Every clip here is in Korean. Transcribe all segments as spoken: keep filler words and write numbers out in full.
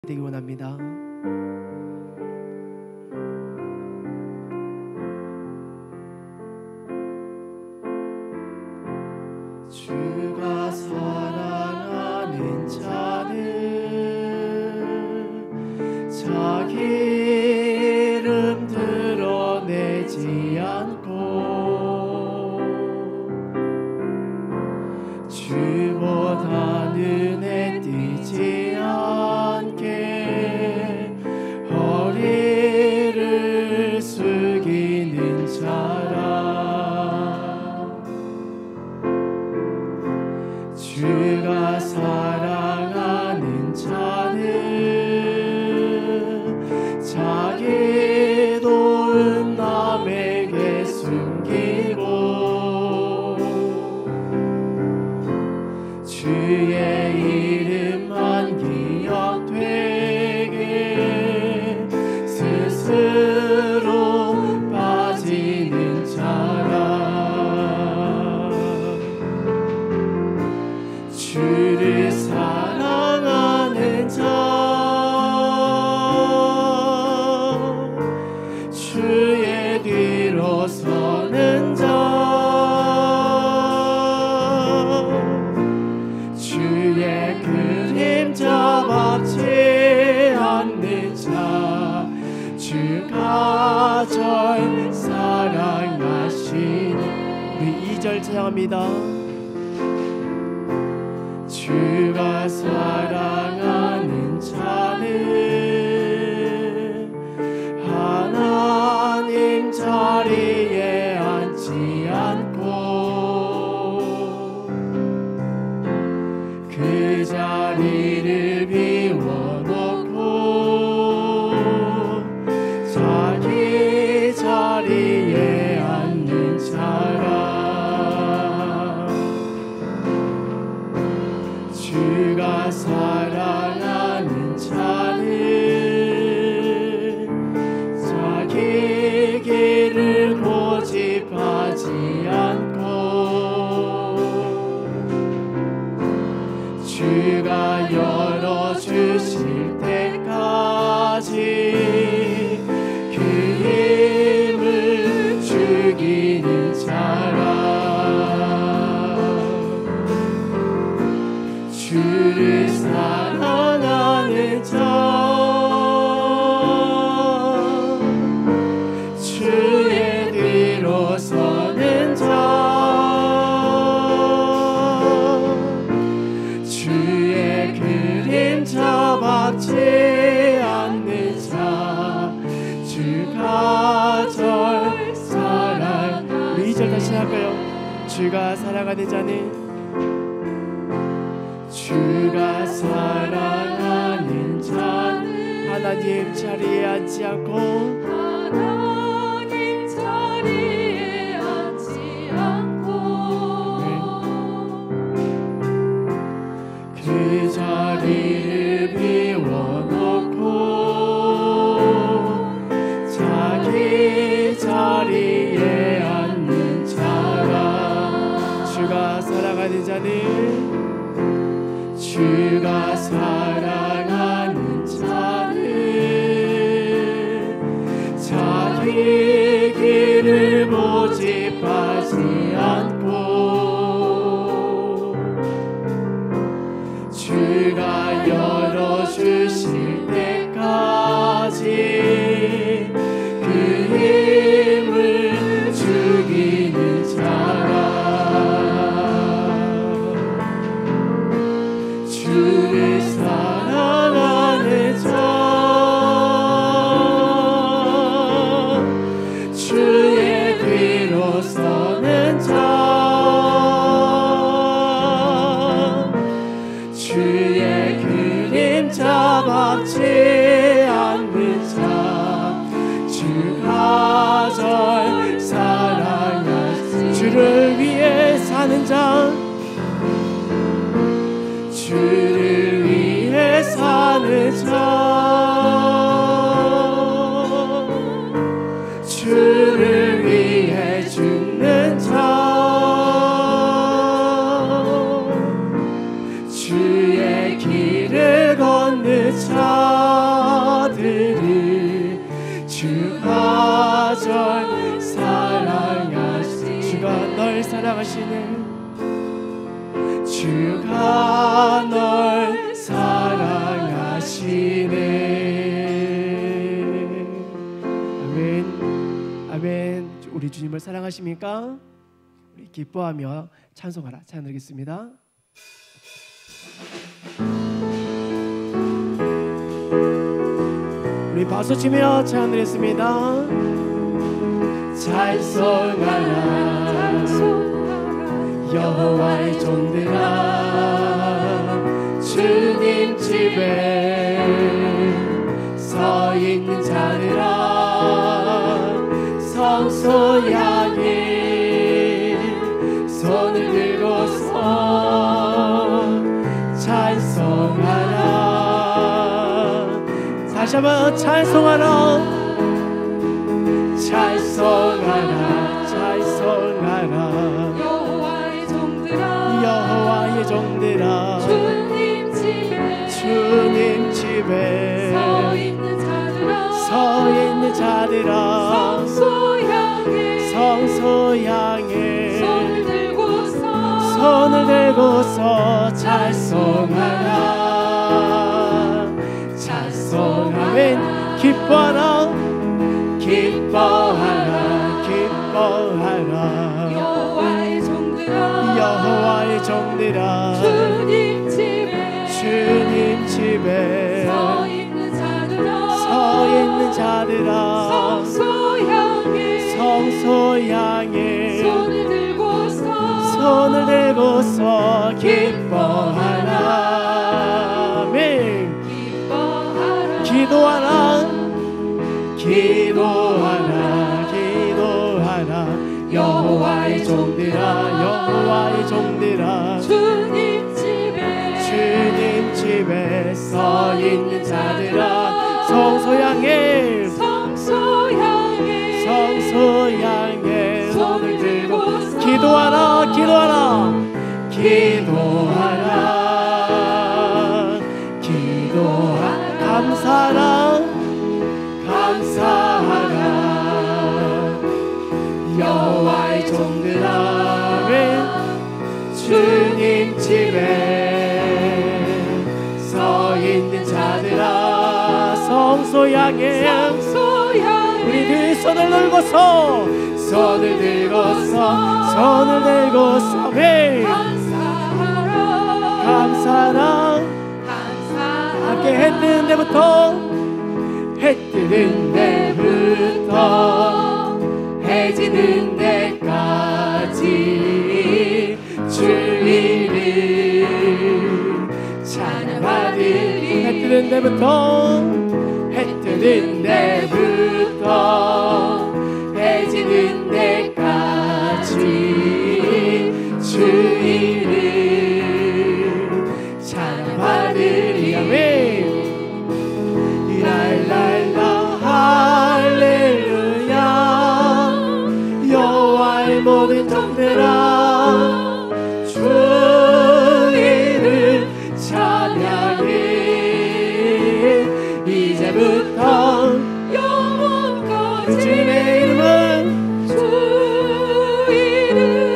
되기 원합니다. 주가 사랑하는 자는 자기 이름 드러내지 않고 주보다 눈에 띄지 않게 허리를 숙이는 자라. 주가 사랑하는 자는 자기 도은 남에게 숨기고 주의 이름만 기억되게 스스로 빠지는 자라. 주를 사랑하는 자, 주의 뒤로 서는 자, 주의 그림자 받지 않는 자, 주가 절 사랑하시니. 우리 이 절 찬양합니다. 주가 사랑하는 자는 하나님 자리에 앉지 않고 그 자리를 비워놓고 자기 자리에 앉는 자라. 주가 사랑하는 자는 자기 길을 고집하지 않고 주가 열어주실 때까지 그 힘을 죽이는 자라. 주를 사랑하는 자, 주의 뒤로 서는 자, 주의 그림자 받지 않는 자, 주가 절 사랑. 우리 이 절 다시 할까요? 주가 사랑하는 자는 주가 사랑하는 자는 하나님 자리에 앉지 않고 하나님 자리에 앉지 않고 그 자리를 비워놓고 자기 자리에 앉는 자라. 주가 사랑하는 자는 주가 사랑하는 자는 자기 길을 고집하지 않고 주가 열어주실 때까지 그 힘을 죽이는 자라. 주를 사랑하는 자, 주의 뒤로 서는 자, 주의 그림자 받지 않는 자, 주가 절 사랑하시니. 주를 위해 사는 자, 주를 위해 사는 자, 주를 위해 죽는 자, 주의 길을 걷는 자, 그를 주가 절 사랑하시네. 주가 널 사랑하시네. 주가 널 사랑하시네. 아멘. 아멘. 우리 주님을 사랑하십니까? 우리 기뻐하며 찬송하라. 찬양 드리겠습니다. 우리 박수 치며 찬양 드리겠습니다. 찬송하라 여호와의 종들아, 주님 집에 서 있는 자들아, 성소 향해 손을 들고서 찬송하라. 다시 한번 찬송하라. 찬송하라 찬송하라 여호와의 종들아, 여호와의 종들아, 주님 집에 주님 집에 서 있는 자들아, 서 있는 자들아, 성소 향해 성소 향해 손을 들고서 손을 들고서 찬송하라 찬송하라 기뻐하라. 기뻐하라 기뻐하라. 여호와의 종들아, 여호와의 종들아, 주님 집에 주님 집에 서 있는 자들아, 서 있는 자들아, 성소 향해 성소 향해 손을 들고서 손을 들고서 기뻐하라 아멘. 기뻐하라 기도하라. 기도하라 기도하라. 여호와의 종들아 여호와의 종들아, 주님 집에 주님 집에 서 있는 자들아, 성소 향해 성소 향해 성소 향해 손을 들고서 기도하라. 기도하라. 기도하라 기도하라 감사하라. 감사하라 여호와의 종들아, 주님 집에 서 있는 자들아, 성소 향해 성소 향해 우리 두 손을 들고서 손을 들고서 손을 들고서 아멘. 감사하라 감사하라. 감사하라 함께 해 뜨는 데부터 해 뜨는 데부터 해 지는 데까지 주 이름 찬양하리니. 해 뜨는 데부터 해 뜨는 데부터 해 지는 데까지 주 이름 찬양하리니. 아멘. 랄랄라 할렐루야 여호와의 모든 종들아, 주 이름 찬양해. 이제부터 영원까지 주님의 이름은 주 이름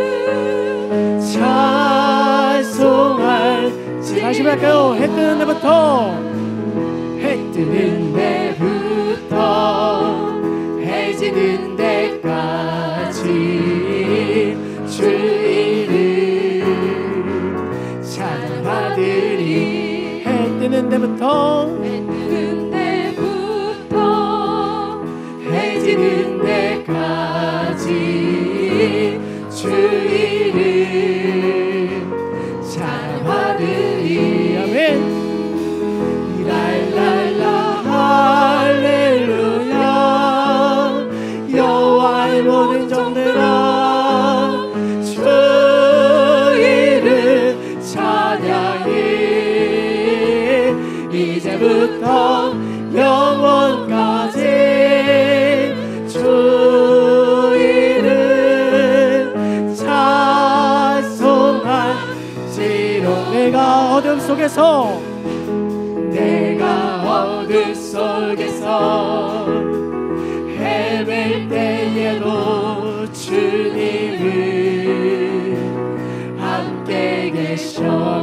찬송할지. 다시 할까요? 해 뜨는 데부터 해 뜨는 데부터 해 지는 데까지 주 이름 찬양하리니. 해 뜨는 데부터 뜨는 데부터 해 지는 데까지 주 이름 찬양하리니. 아멘. 랄랄라 할렐루야 여호와의 모든 종들아, 주 이름 찬양해. 이제부터 영원까지 주 이름 찬송할지로. 내가 어둠 속에서 내가 어둠 그 속에서 헤맬 때에도 주님은 함께 계셔.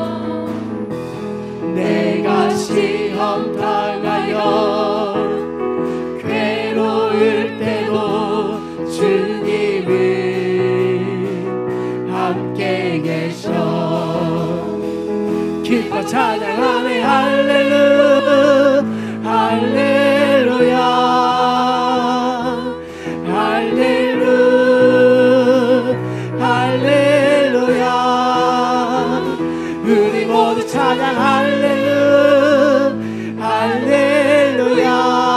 내가 시험 당하여 괴로울 때도 주님은 함께 계셔. 기뻐 찬양하네 할렐루야 할렐루야 할렐루야 할렐루야. 우리 모두 찬양 할렐루야 할렐루야.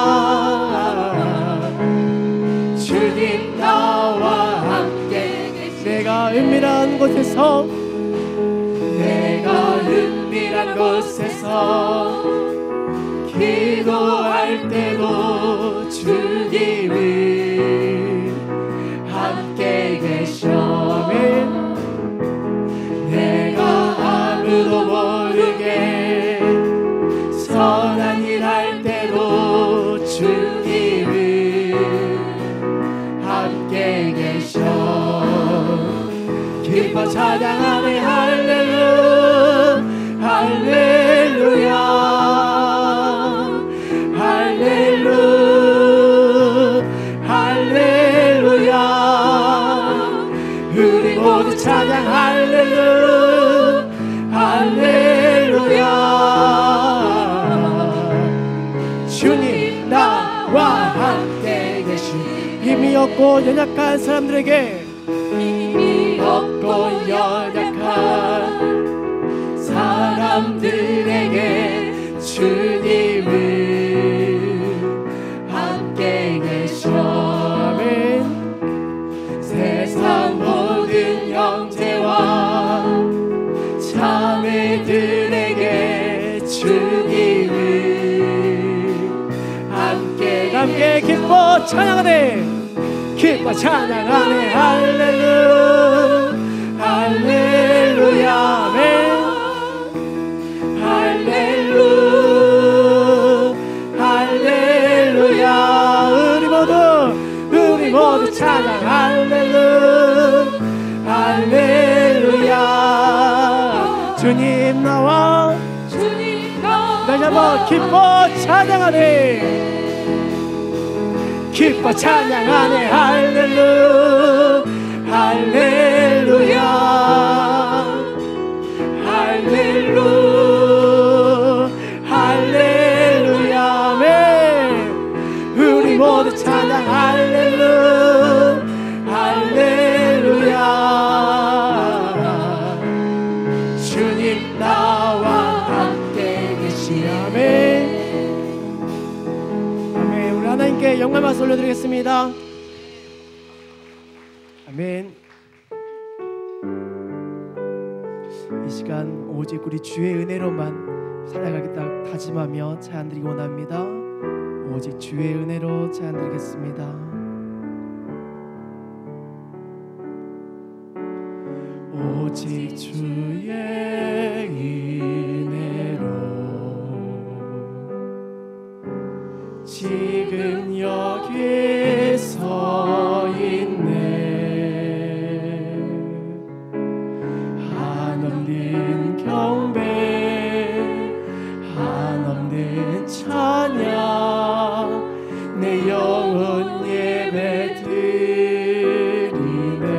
주님 나와 함께 계시. 내가 은밀한 곳에서 내가 은밀한 곳에서 기도할 때도 주님은 함께 계셔. 내가 아무도 모르게 선한 일 할 때도 주님은 함께 계셔. 기뻐 찬양하네 할렐루야 할렐루야 할렐루야 할렐루야. 우리 모두 찬양 할렐루야 할렐루야. 주님 나와 함께 계시. 힘이 없고 연약한 사람들에게 힘이 없고 연약한 사람들에게 주님은 함께 계셔. 세상 모든 형제와 자매들에게 주님은 함께 함께 기뻐 찬양하네. 기뻐 찬양하네 할렐루야 할렐루야 할렐루야 할렐루야. 우리 모두 우리 모두 찬양 할렐루야 할렐루야. 주님 나와 주님 나와 다시 한번 기뻐 찬양하네. 기뻐 찬양하네 할렐루야 할렐루야 할렐루야 할렐루야. 우리 모두 찬양 할렐루야 할렐루야. 주님 나와 함께 계시아멘. 아멘. 우리 하나님께 영광 말씀 올려드리겠습니다. 아멘. 이 시간 오직 우리 주의 은혜로만 살아가겠다 다짐하며 찬양드리기 원합니다. 오직 주의 은혜로 찬양드리겠습니다. 오직 주의 은혜로 지금 여기 서 있네. 한없는 경배 한없는 찬양 내 영혼 예배 드리네.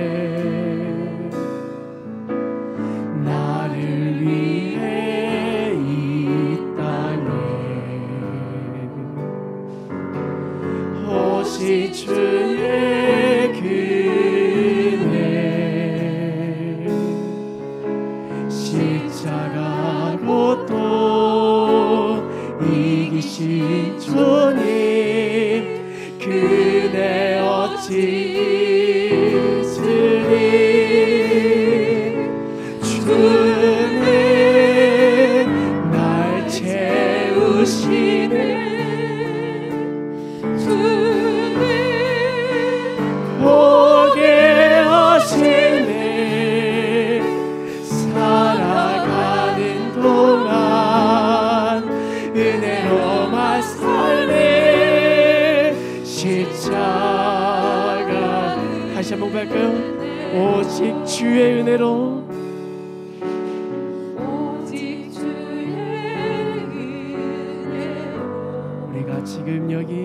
나를 위해 이 땅에 오시 주의 그네. 십자가로 또 이기신 주님 그네 어찌 잊으리. 주는 날 채우시네. 보게 하시네. 살아가는 동안 은혜로 살리 십자가. 다시 한번 고백할까요? 오직 주의 은혜로, 오직 주의 은혜로 우리가 지금 여기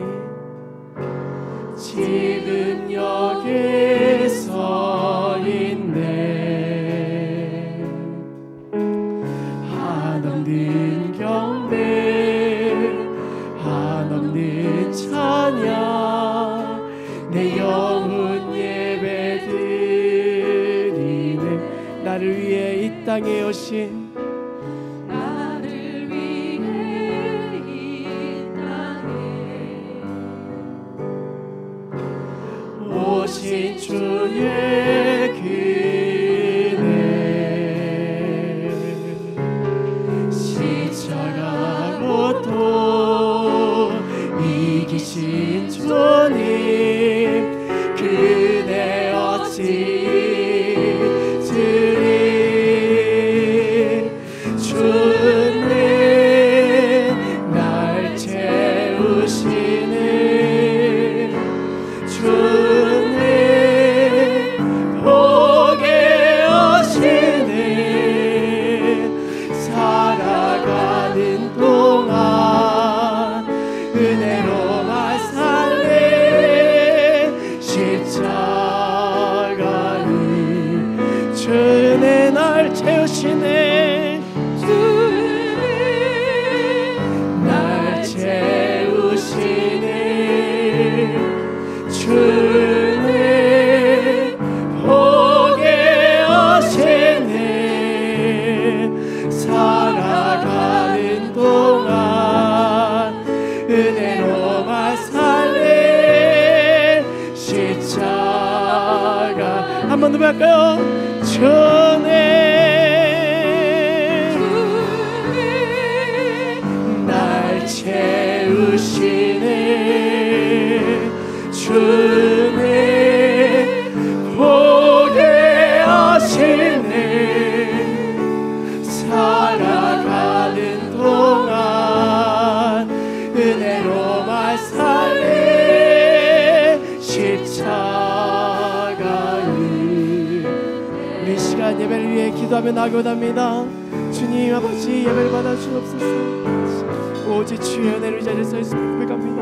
지금 여기 서 있네. 한없는 경배, 한없는 찬양, 내 영혼 예배드리네. 나를 위해 이 땅에 오신, 나를 위해 이 땅에 오신 주의 그네. 십자가로 또 이기신 주님, 그네 어찌 드리. 주님 날 채우시네. 주님 복에 오시네. 살아가는 동안 은혜로만 살리 십자가는 주의 날 채우시네. 주님 날 채우시네. 주님 복에 오시네. 살아가는 동안 은혜로만 살리 십자가. 한 번 더 할까요? 주님 날 채우시네. 주님 복에 오시네. 살아가는 동안 은혜로만 살리 십자가를. 우리 시간 예배를 위해 기도하며 나아갑니다. 주님 아버지, 예배를 받아 주옵소서. 오직 주의 은혜를 이 자리에 서 있음을 고백합니다.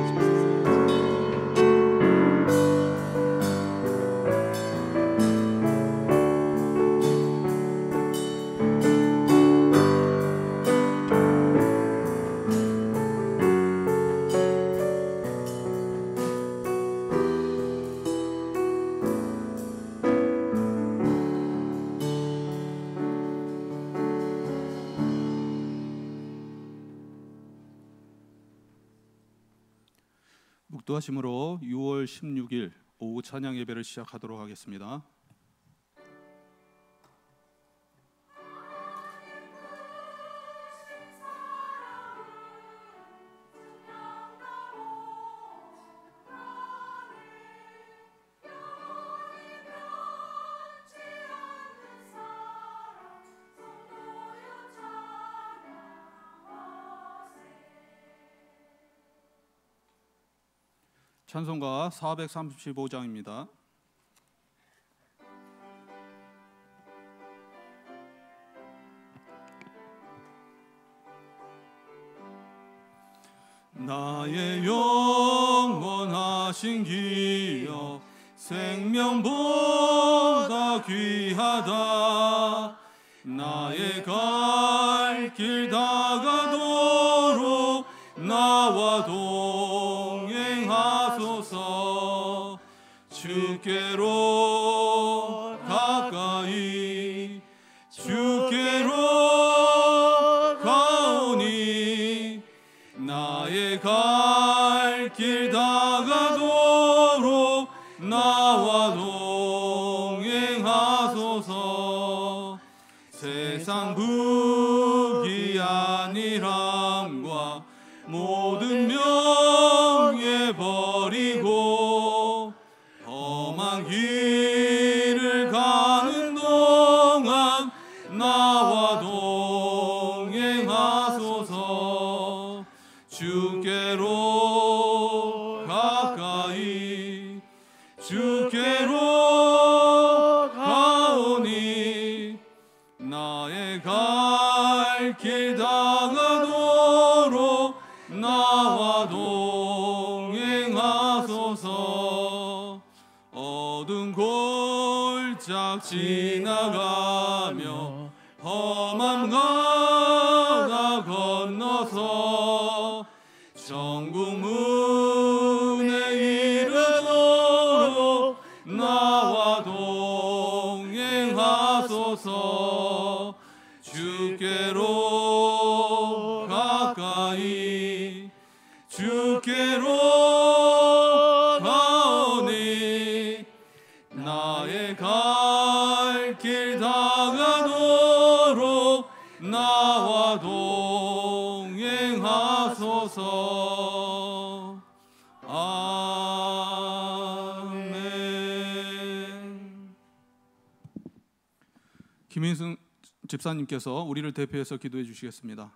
묵도하심으로 유월 십육일 오후 찬양 예배를 시작하도록 하겠습니다. 찬송가 사백삼십오 장입니다. 나의 영원하신 기억 생명보다 귀하다. 나의 갈 길 다가도록 나와 동행하소서. 주께로 가까이 주께로 가오니 나의 갈 길 다가도록 나와 동행하소서. 세상 부귀한 일함과 모든 명예 버리고 험한 길을 가는 동안 나와 동행하소서. 주 주께로 가까이 주께로 가오니 나의 갈 길 다가도록 나와 동행하소서. 어두운 골짝 지나가며 험한 가다 건너서 천국 문에 이르도록 나와 동행하소서. 주께로 가까이 주께로 가오니 나의 갈 길 다가도록 나와 동행하소서. 아멘. 김인승 집사님께서 우리를 대표해서 기도해 주시겠습니다.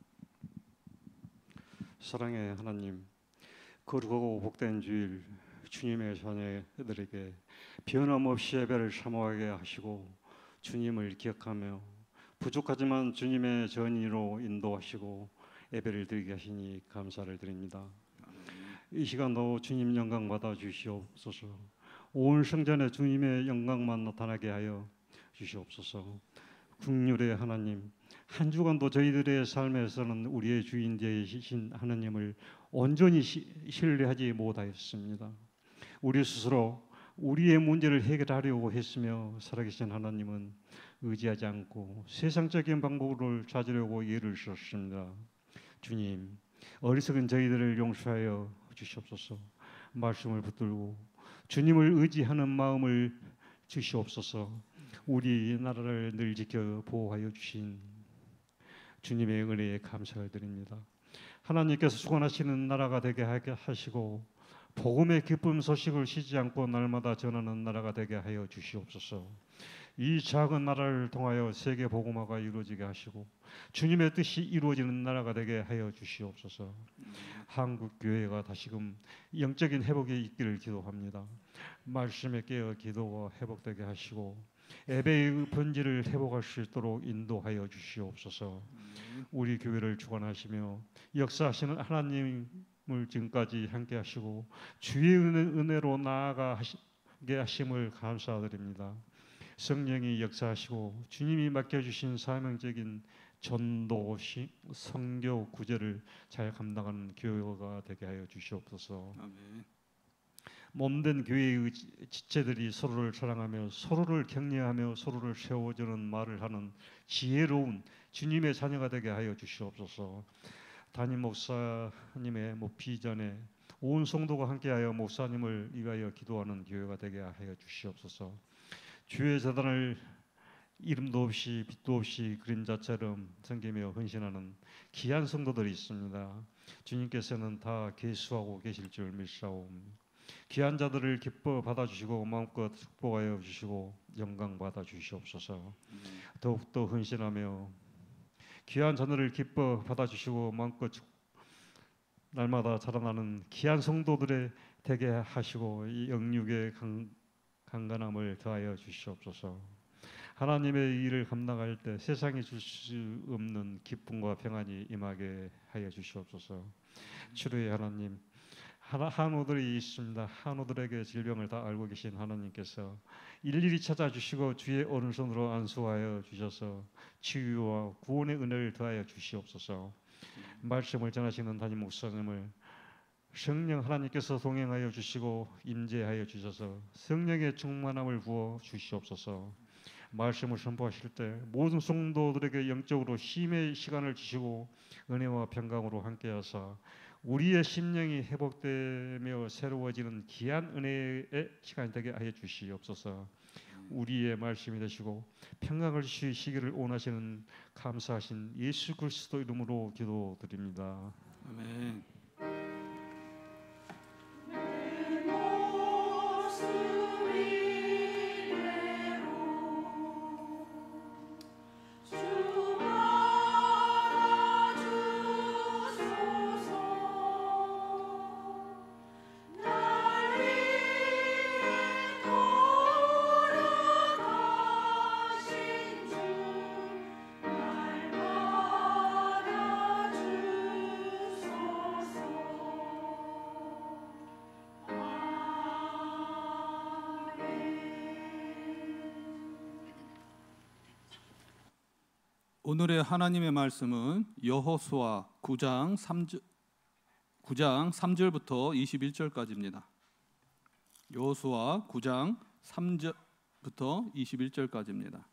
사랑의 하나님, 거룩하고 복된 주일 주님의 자녀들에게 변함없이 예배를 사모하게 하시고 주님을 기억하며 부족하지만 주님의 전의로 인도하시고 예배를 드리게 하시니 감사를 드립니다. 이 시간도 주님 영광 받아 주시옵소서. 온 성전에 주님의 영광만 나타나게 하여 주시옵소서. 국률의 하나님, 한 주간도 저희들의 삶에서는 우리의 주인 되신 하나님을 온전히 시, 신뢰하지 못하였습니다. 우리 스스로 우리의 문제를 해결하려고 했으며 살아계신 하나님은 의지하지 않고 세상적인 방법을 찾으려고 예를 썼습니다. 주님, 어리석은 저희들을 용서하여 주시옵소서. 말씀을 붙들고 주님을 의지하는 마음을 주시옵소서. 우리 나라를 늘 지켜 보호하여 주신 주님의 은혜에 감사를 드립니다. 하나님께서 주관하시는 나라가 되게 하시고 복음의 기쁨 소식을 쉬지 않고 날마다 전하는 나라가 되게 하여 주시옵소서. 이 작은 나라를 통하여 세계 복음화가 이루어지게 하시고 주님의 뜻이 이루어지는 나라가 되게 하여 주시옵소서. 한국 교회가 다시금 영적인 회복이 있기를 기도합니다. 말씀에 깨어 기도가 회복되게 하시고 예배의 본질을 회복할 수 있도록 인도하여 주시옵소서. 우리 교회를 주관하시며 역사하시는 하나님을 지금까지 함께 하시고 주의 은혜로 나아가게 하심을 감사드립니다. 성령이 역사하시고 주님이 맡겨주신 사명적인 전도, 선교, 구제를 잘 감당하는 교회가 되게 하여 주시옵소서. 아멘. 몸된 교회의 지체들이 서로를 사랑하며 서로를 격려하며 서로를 세워주는 말을 하는 지혜로운 주님의 자녀가 되게 하여 주시옵소서. 담임 목사님의 뭐 비전에 온 성도가 함께하여 목사님을 위하여 기도하는 교회가 되게 하여 주시옵소서. 주의 재단을 이름도 없이 빛도 없이 그림자처럼 섬기며 헌신하는 귀한 성도들이 있습니다. 주님께서는 다 계수하고 계실 줄 믿사옵니다. 귀한 자들을 기뻐 받아주시고 마음껏 축복하여 주시고 영광 받아 주시옵소서. 더욱더 헌신하며 귀한 자들을 기뻐 받아주시고 마음껏 날마다 자라나는 귀한 성도들의 되게 하시고 이 영육의 강, 강건함을 더하여 주시옵소서. 하나님의 일을 감당할 때 세상이 줄 수 없는 기쁨과 평안이 임하게 하여 주시옵소서. 주의 하나님, 한우들이 있습니다. 한우들에게 질병을 다 알고 계신 하나님께서 일일이 찾아주시고 주의 오른손으로 안수하여 주셔서 치유와 구원의 은혜를 더하여 주시옵소서. 말씀을 전하시는 담임 목사님을 성령 하나님께서 동행하여 주시고 임재하여 주셔서 성령의 충만함을 부어 주시옵소서. 말씀을 선포하실 때 모든 성도들에게 영적으로 쉼의 시간을 주시고 은혜와 평강으로 함께하사 우리의 심령이 회복되며 새로워지는 귀한 은혜의 시간이 되게 하여 주시옵소서. 우리의 말씀이 되시고 평강을 주시기를 원하시는 감사하신 예수 그리스도 이름으로 기도드립니다. 아멘. 주옵소서. 오늘의 하나님의 말씀은 여호수아 구 장 삼 절 구 장 삼 절부터 이십일 절까지입니다. 여호수아 구 장 삼 절부터 이십일 절까지입니다.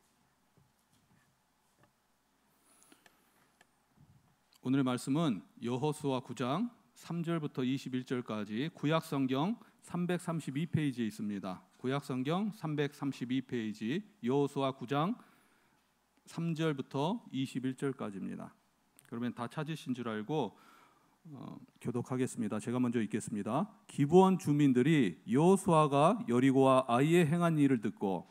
오늘의 말씀은 여호수아 구 장 삼 절부터 이십일 절까지 구약 성경 삼백삼십이 페이지에 있습니다. 구약 성경 삼백삼십이 페이지 여호수아 구 장 삼 절부터 이십일 절까지입니다. 그러면 다 찾으신 줄 알고 어, 교독하겠습니다. 제가 먼저 읽겠습니다. 기브온 주민들이 여호수아가 여리고와 아이에 행한 일을 듣고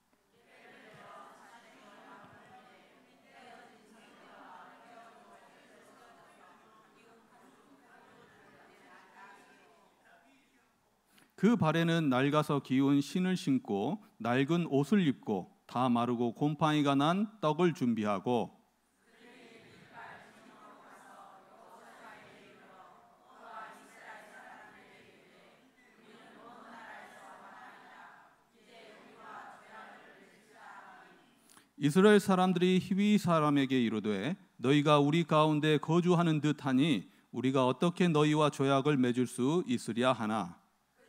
그 발에는 낡아서 기운 신을 신고 낡은 옷을 입고 다 마르고 곰팡이가 난 떡을 준비하고 이스라엘 사람들이 히위 사람에게 이르되 너희가 우리 가운데 거주하는 듯하니 우리가 어떻게 너희와 조약을 맺을 수 있으랴 하나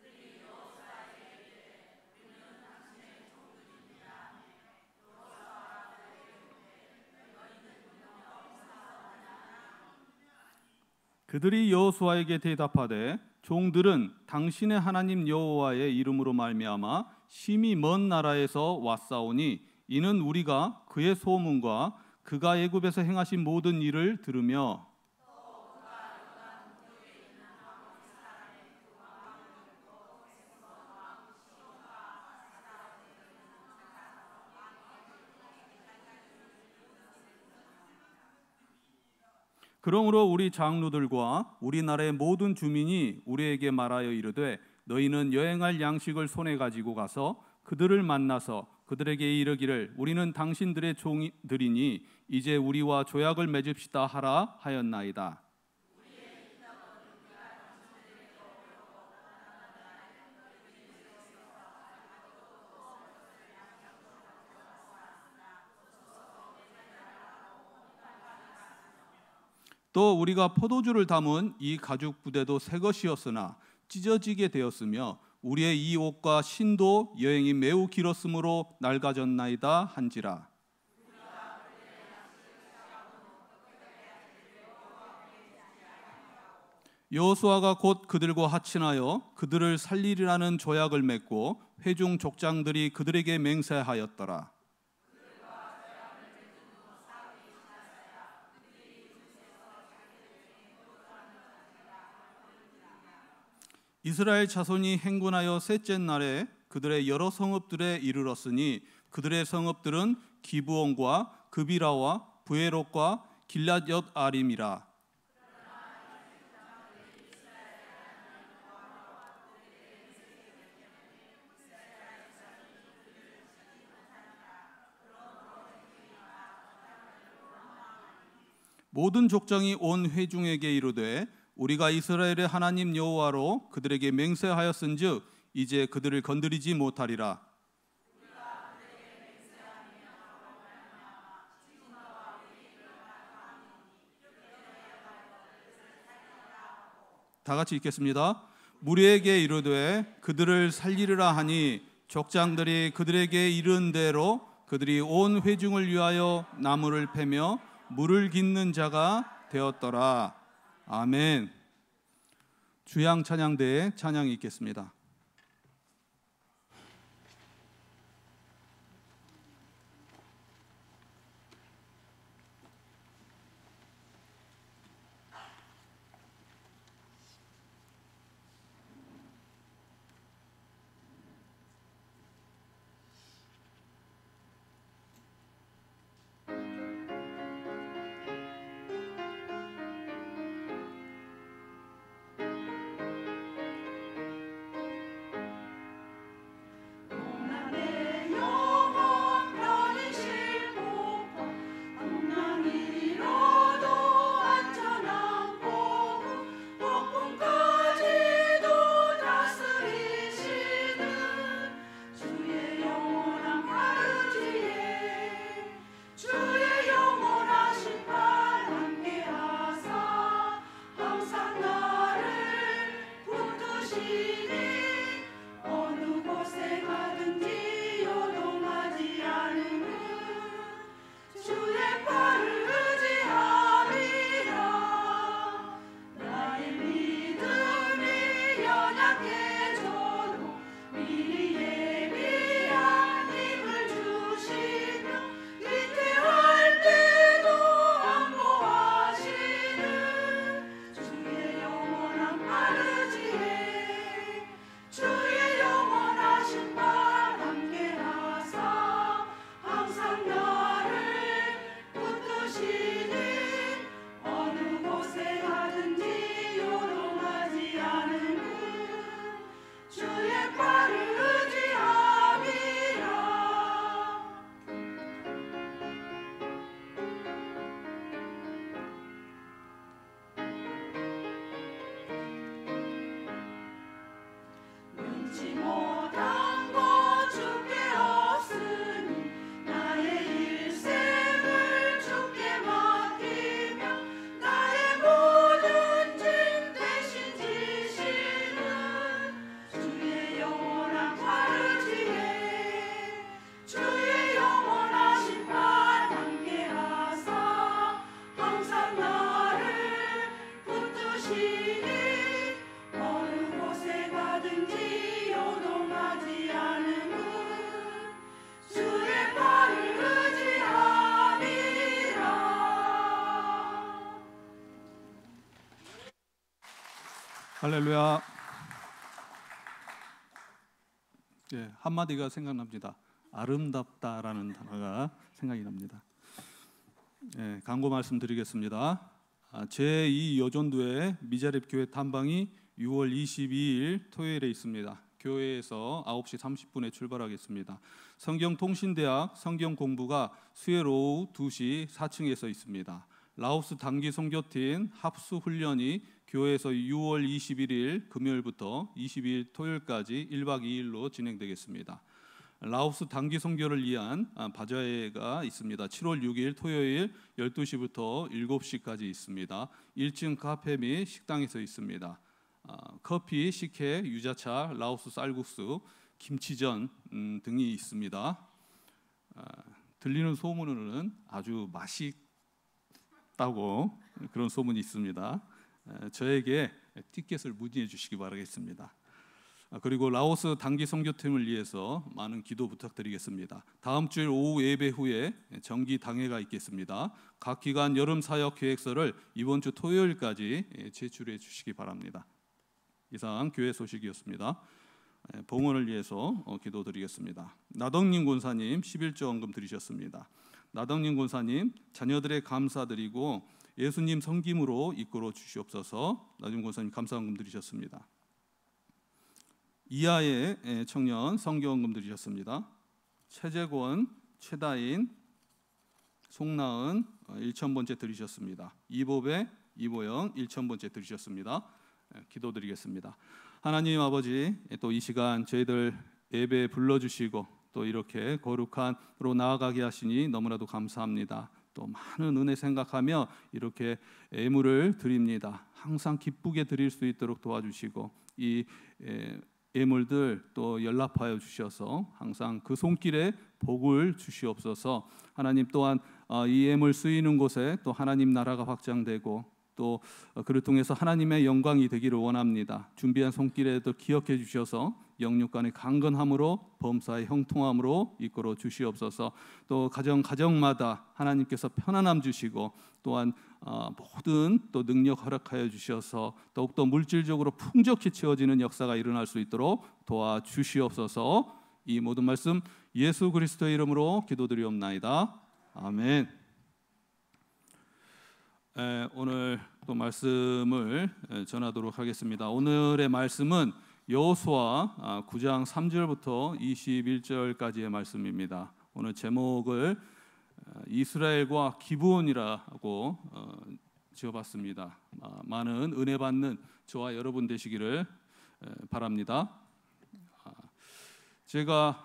그들이 여호수아에게 대답하되 종들은 당신의 하나님 여호와의 이름으로 말미암아 심히 먼 나라에서 왔사오니 이는 우리가 그의 소문과 그가 애굽에서 행하신 모든 일을 들으며 그러므로 우리 장로들과 우리나라의 모든 주민이 우리에게 말하여 이르되 너희는 여행할 양식을 손에 가지고 가서 그들을 만나서 그들에게 이르기를 우리는 당신들의 종들이니 이제 우리와 조약을 맺읍시다 하라 하였나이다. 또 우리가 포도주를 담은 이 가죽 부대도 새 것이었으나 찢어지게 되었으며 우리의 이 옷과 신도 여행이 매우 길었으므로 낡아졌나이다 한지라. 여호수아가 곧 그들과 합친하여 그들을 살리리라는 조약을 맺고 회중 족장들이 그들에게 맹세하였더라. 이스라엘 자손이 행군하여 셋째 날에 그들의 여러 성읍들에 이르렀으니 그들의 성읍들은 기브온과 그비라와 부에롯과 길랏 아림이라. 모든 족장이 온 회중에게 이르되 우리가 이스라엘의 하나님 여호와로 그들에게 맹세하였은즉 이제 그들을 건드리지 못하리라. 다 같이 읽겠습니다. 무리에게 이르되 그들을 살리리라 하니 족장들이 그들에게 이른 대로 그들이 온 회중을 위하여 나무를 패며 물을 깃는 자가 되었더라. 아멘. 주양 찬양대에 찬양이 있겠습니다. 약해져도 미리 예비한 힘을 주시며 위태할 때도 안보하시는 주의 영원한 팔 의지해 주의 영원하신 팔 함께하사 항상 나를 붙드시니 어느 곳에 가든지 요동하지 않음은 주의 팔을 의지함이라. 능치 못한 것 주께 없으니 나의 일생을 주께 맡기며 나의 모든 짐 대신 지시는 주의 영원한 팔 의지해 주의 영원하신 팔 함께하사 항상 나를 붙드시니 어느 곳에 가든지 요동하지 않음은 주의 팔을 의지함이라. 할렐루야. 예, 한마디가 생각납니다. 아름답다라는 단어가 생각이 납니다. 예, 광고 말씀드리겠습니다. 아, 제이 여전도의 미자립 교회 탐방이 유월 이십이일 토요일에 있습니다. 교회에서 아홉 시 삼십 분에 출발하겠습니다. 성경통신대학 성경 공부가 수요일 오후 두 시 사 층에서 있습니다. 라오스 단기 선교팀 합수 훈련이 교회에서 유월 이십일일 금요일부터 이십이일 토요일까지 일박 이일로 진행되겠습니다. 라오스 단기 선교를 위한 바자회가 있습니다. 칠월 육일 토요일 열두 시부터 일곱 시까지 있습니다. 일 층 카페 및 식당에서 있습니다. 커피, 식혜, 유자차, 라오스 쌀국수, 김치전 음, 등이 있습니다. 들리는 소문으로는 아주 맛있다고 그런 소문이 있습니다. 저에게 티켓을 문의해 주시기 바라겠습니다. 그리고 라오스 단기 선교팀을 위해서 많은 기도 부탁드리겠습니다. 다음 주일 오후 예배 후에 정기 당회가 있겠습니다. 각 기관 여름 사역 계획서를 이번 주 토요일까지 제출해 주시기 바랍니다. 이상 교회 소식이었습니다. 봉헌을 위해서 기도드리겠습니다. 나덕님 권사님 십일조 헌금 드리셨습니다. 나덕님 권사님 자녀들의 감사드리고 예수님 섬김으로 이끌어 주시옵소서. 나덕님 권사님 감사헌금 드리셨습니다. 이하의 청년 성교헌금 드리셨습니다. 최재권, 최다인, 송나은 일천번째 드리셨습니다. 이보배, 이보영 일천번째 드리셨습니다. 기도드리겠습니다. 하나님 아버지, 또 이 시간 저희들 예배에 불러주시고 또 이렇게 거룩한으로 나아가게 하시니 너무나도 감사합니다. 또 많은 은혜 생각하며 이렇게 예물을 드립니다. 항상 기쁘게 드릴 수 있도록 도와주시고 이 예물들 또 연락하여 주셔서 항상 그 손길에 복을 주시옵소서. 하나님 또한 이 예물 쓰이는 곳에 또 하나님 나라가 확장되고 또 그를 통해서 하나님의 영광이 되기를 원합니다. 준비한 손길에도 기억해 주셔서 영육간의 강건함으로 범사의 형통함으로 이끌어 주시옵소서. 또 가정 가정마다 하나님께서 편안함 주시고 또한 모든 또 능력 허락하여 주셔서 더욱더 물질적으로 풍족히 채워지는 역사가 일어날 수 있도록 도와주시옵소서. 이 모든 말씀 예수 그리스도의 이름으로 기도드리옵나이다. 아멘. 에, 오늘 또 말씀을 전하도록 하겠습니다. 오늘의 말씀은 여호수아 구 장 삼 절부터 이십일 절까지의 말씀입니다. 오늘 제목을 이스라엘과 기브온이라고 지어봤습니다. 많은 은혜 받는 저와 여러분 되시기를 바랍니다. 제가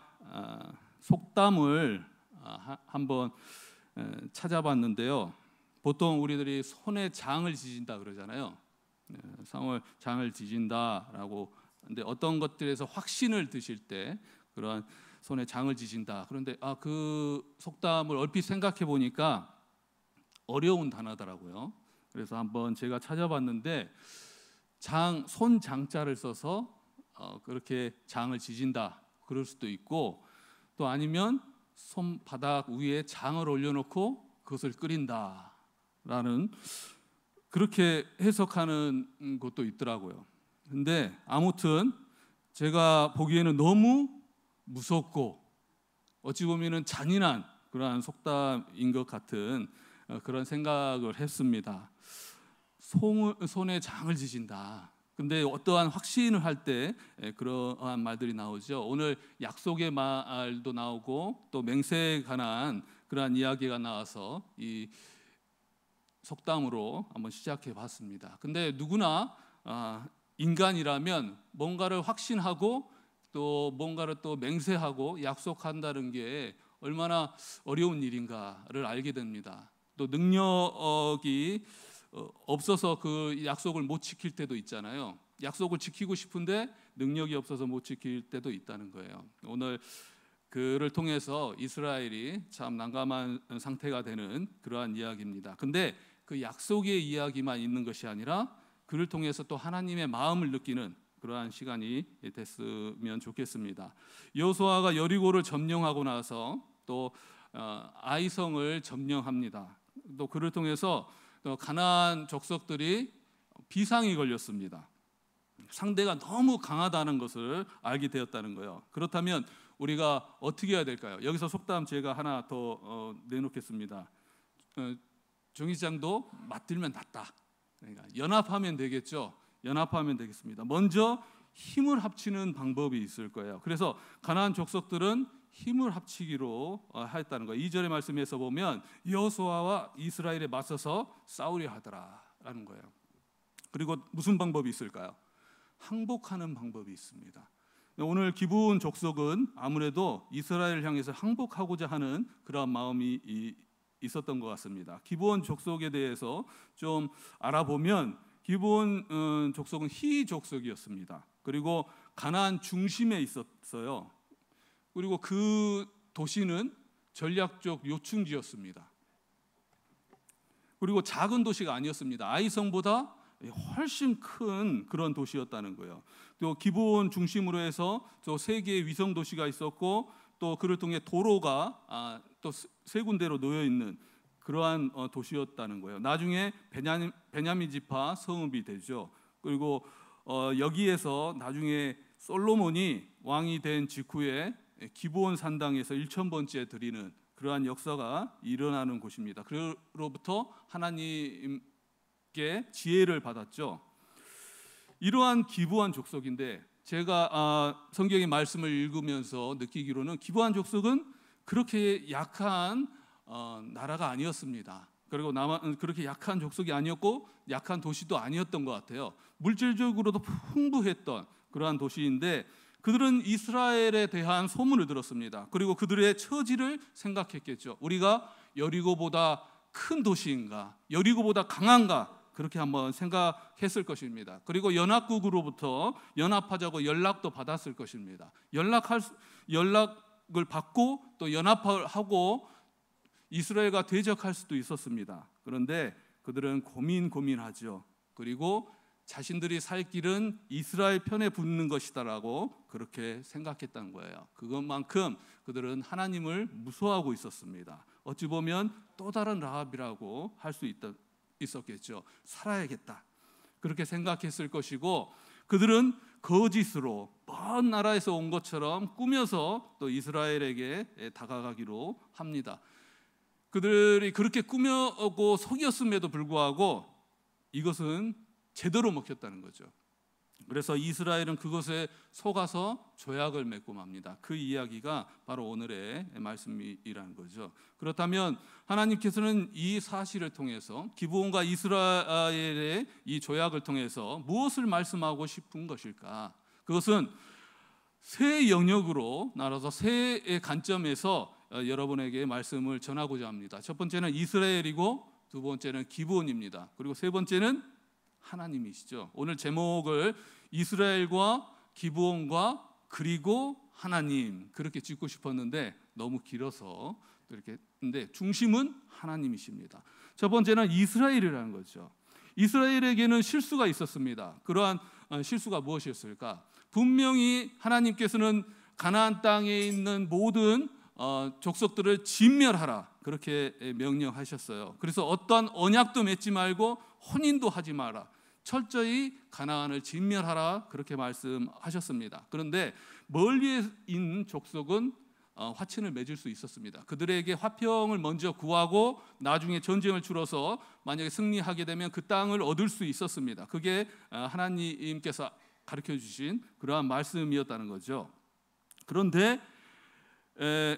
속담을 한번 찾아봤는데요. 보통 우리들이 손에 장을 지진다 그러잖아요. 상을 장을 지진다라고. 근데 어떤 것들에서 확신을 드실 때 그러한 손에 장을 지진다. 그런데 아, 그 속담을 얼핏 생각해 보니까 어려운 단어더라고요. 그래서 한번 제가 찾아봤는데 장, 손 장자를 써서 어, 그렇게 장을 지진다 그럴 수도 있고, 또 아니면 손바닥 위에 장을 올려놓고 그것을 끓인다라는 그렇게 해석하는 것도 있더라고요. 근데 아무튼 제가 보기에는 너무 무섭고 어찌 보면은 잔인한 그러한 속담인 것 같은 그런 생각을 했습니다. 손에 장을 지진다. 근데 어떠한 확신을 할 때 그러한 말들이 나오죠. 오늘 약속의 말도 나오고 또 맹세에 관한 그러한 이야기가 나와서 이 속담으로 한번 시작해 봤습니다. 근데 누구나 인간이라면 뭔가를 확신하고 또 뭔가를 또 맹세하고 약속한다는 게 얼마나 어려운 일인가를 알게 됩니다. 또 능력이 없어서 그 약속을 못 지킬 때도 있잖아요. 약속을 지키고 싶은데 능력이 없어서 못 지킬 때도 있다는 거예요. 오늘 그를 통해서 이스라엘이 참 난감한 상태가 되는 그러한 이야기입니다. 근데 그 약속의 이야기만 있는 것이 아니라 그를 통해서 또 하나님의 마음을 느끼는 그러한 시간이 됐으면 좋겠습니다. 여호수아가 여리고를 점령하고 나서 또 아이성을 점령합니다. 또 그를 통해서 가나안 족속들이 비상이 걸렸습니다. 상대가 너무 강하다는 것을 알게 되었다는 거예요. 그렇다면 우리가 어떻게 해야 될까요? 여기서 속담 제가 하나 더 어, 내놓겠습니다. 어, 정의장도 맞들면 낫다. 그러니까 연합하면 되겠죠. 연합하면 되겠습니다. 먼저 힘을 합치는 방법이 있을 거예요. 그래서 가나안 족속들은 힘을 합치기로 했다는 거예요. 이 절의 말씀에서 보면 여호수아와 이스라엘에 맞서서 싸우려 하더라라는 거예요. 그리고 무슨 방법이 있을까요? 항복하는 방법이 있습니다. 오늘 기브온 족속은 아무래도 이스라엘을 향해서 항복하고자 하는 그런 마음이 있었던 것 같습니다. 기브온 족속에 대해서 좀 알아보면 기브온 족속은 히 족속이었습니다. 그리고 가나안 중심에 있었어요. 그리고 그 도시는 전략적 요충지였습니다. 그리고 작은 도시가 아니었습니다. 아이성보다 훨씬 큰 그런 도시였다는 거예요. 또 기브온 중심으로 해서 또 세 개의 위성 도시가 있었고 또 그를 통해 도로가 아, 또 세 군데로 놓여 있는 그러한 어, 도시였다는 거예요. 나중에 베냐민, 베냐민 지파 성읍이 되죠. 그리고 어, 여기에서 나중에 솔로몬이 왕이 된 직후에 기브온 산당에서 일천 번째 드리는 그러한 역사가 일어나는 곳입니다. 그로부터 하나님께 지혜를 받았죠. 이러한 기브온 족속인데 제가 아, 성경의 말씀을 읽으면서 느끼기로는 기브온 족속은 그렇게 약한 어, 나라가 아니었습니다. 그리고 남아, 그렇게 약한 족속이 아니었고 약한 도시도 아니었던 것 같아요. 물질적으로도 풍부했던 그러한 도시인데 그들은 이스라엘에 대한 소문을 들었습니다. 그리고 그들의 처지를 생각했겠죠. 우리가 여리고보다 큰 도시인가, 여리고보다 강한가, 그렇게 한번 생각했을 것입니다. 그리고 연합국으로부터 연합하자고 연락도 받았을 것입니다. 연락할 연락을 받고 또 연합을 하고 이스라엘과 대적할 수도 있었습니다. 그런데 그들은 고민 고민하죠. 그리고 자신들이 살 길은 이스라엘 편에 붙는 것이다라고 그렇게 생각했다는 거예요. 그것만큼 그들은 하나님을 무서워하고 있었습니다. 어찌 보면 또 다른 라합이라고 할 수 있었겠죠. 살아야겠다 그렇게 생각했을 것이고 그들은 거짓으로 먼 나라에서 온 것처럼 꾸며서 또 이스라엘에게 다가가기로 합니다. 그들이 그렇게 꾸며고 속였음에도 불구하고 이것은 제대로 먹혔다는 거죠. 그래서 이스라엘은 그것에 속아서 조약을 맺고 맙니다. 그 이야기가 바로 오늘의 말씀이라는 거죠. 그렇다면 하나님께서는 이 사실을 통해서 기브온과 이스라엘의 이 조약을 통해서 무엇을 말씀하고 싶은 것일까? 그것은 세 영역으로 나눠서 세 관점에서 여러분에게 말씀을 전하고자 합니다. 첫 번째는 이스라엘이고 두 번째는 기브온입니다. 그리고 세 번째는 하나님이시죠. 오늘 제목을 이스라엘과 기브온과 그리고 하나님 그렇게 짓고 싶었는데 너무 길어서 이렇게 근데 중심은 하나님이십니다. 첫 번째는 이스라엘이라는 거죠. 이스라엘에게는 실수가 있었습니다. 그러한 실수가 무엇이었을까? 분명히 하나님께서는 가나안 땅에 있는 모든 족속들을 진멸하라 그렇게 명령하셨어요. 그래서 어떠한 언약도 맺지 말고 혼인도 하지 마라. 철저히 가나안을 진멸하라 그렇게 말씀하셨습니다. 그런데 멀리에 있는 족속은 화친을 맺을 수 있었습니다. 그들에게 화평을 먼저 구하고 나중에 전쟁을 치러서 만약에 승리하게 되면 그 땅을 얻을 수 있었습니다. 그게 하나님께서 가르쳐 주신 그러한 말씀이었다는 거죠. 그런데 에,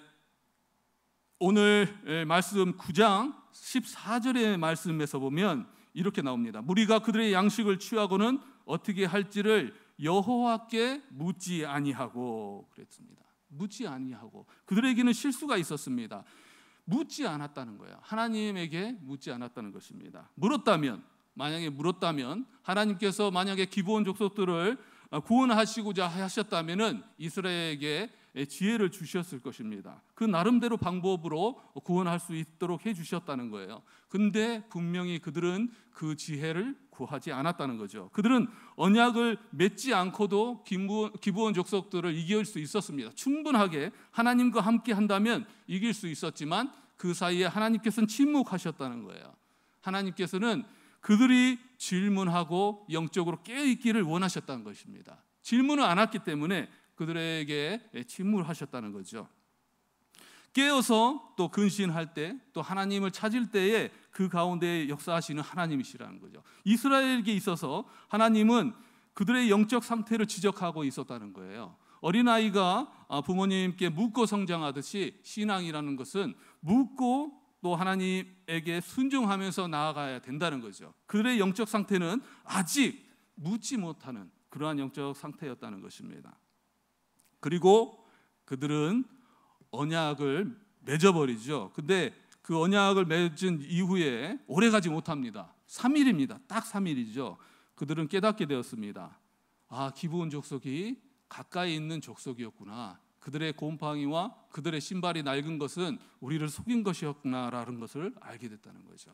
오늘 말씀 구 장 십사 절의 말씀에서 보면 이렇게 나옵니다. 무리가 그들의 양식을 취하고는 어떻게 할지를 여호와께 묻지 아니하고 그랬습니다. 묻지 아니하고 그들에게는 실수가 있었습니다. 묻지 않았다는 거예요. 하나님에게 묻지 않았다는 것입니다. 물었다면 만약에 물었다면 하나님께서 만약에 기브온 족속들을 구원하시고자 하셨다면은 이스라엘에게 지혜를 주셨을 것입니다. 그 나름대로 방법으로 구원할 수 있도록 해 주셨다는 거예요. 근데 분명히 그들은 그 지혜를 구하지 않았다는 거죠. 그들은 언약을 맺지 않고도 기브온 족속들을 이길 수 있었습니다. 충분하게 하나님과 함께 한다면 이길 수 있었지만 그 사이에 하나님께서는 침묵하셨다는 거예요. 하나님께서는 그들이 질문하고 영적으로 깨어있기를 원하셨다는 것입니다. 질문을 안 했기 때문에 그들에게 침묵하셨다는 거죠. 깨어서 또 근신할 때, 또 하나님을 찾을 때에 그 가운데 역사하시는 하나님이시라는 거죠. 이스라엘에게 있어서 하나님은 그들의 영적 상태를 지적하고 있었다는 거예요. 어린아이가 부모님께 묻고 성장하듯이 신앙이라는 것은 묻고 또 하나님에게 순종하면서 나아가야 된다는 거죠. 그들의 영적 상태는 아직 묻지 못하는 그러한 영적 상태였다는 것입니다. 그리고 그들은 언약을 맺어버리죠. 근데 그 언약을 맺은 이후에 오래가지 못합니다. 삼 일입니다. 딱 삼 일이죠. 그들은 깨닫게 되었습니다. 아, 기브온 족속이 가까이 있는 족속이었구나. 그들의 곰팡이와 그들의 신발이 낡은 것은 우리를 속인 것이었구나라는 것을 알게 됐다는 거죠.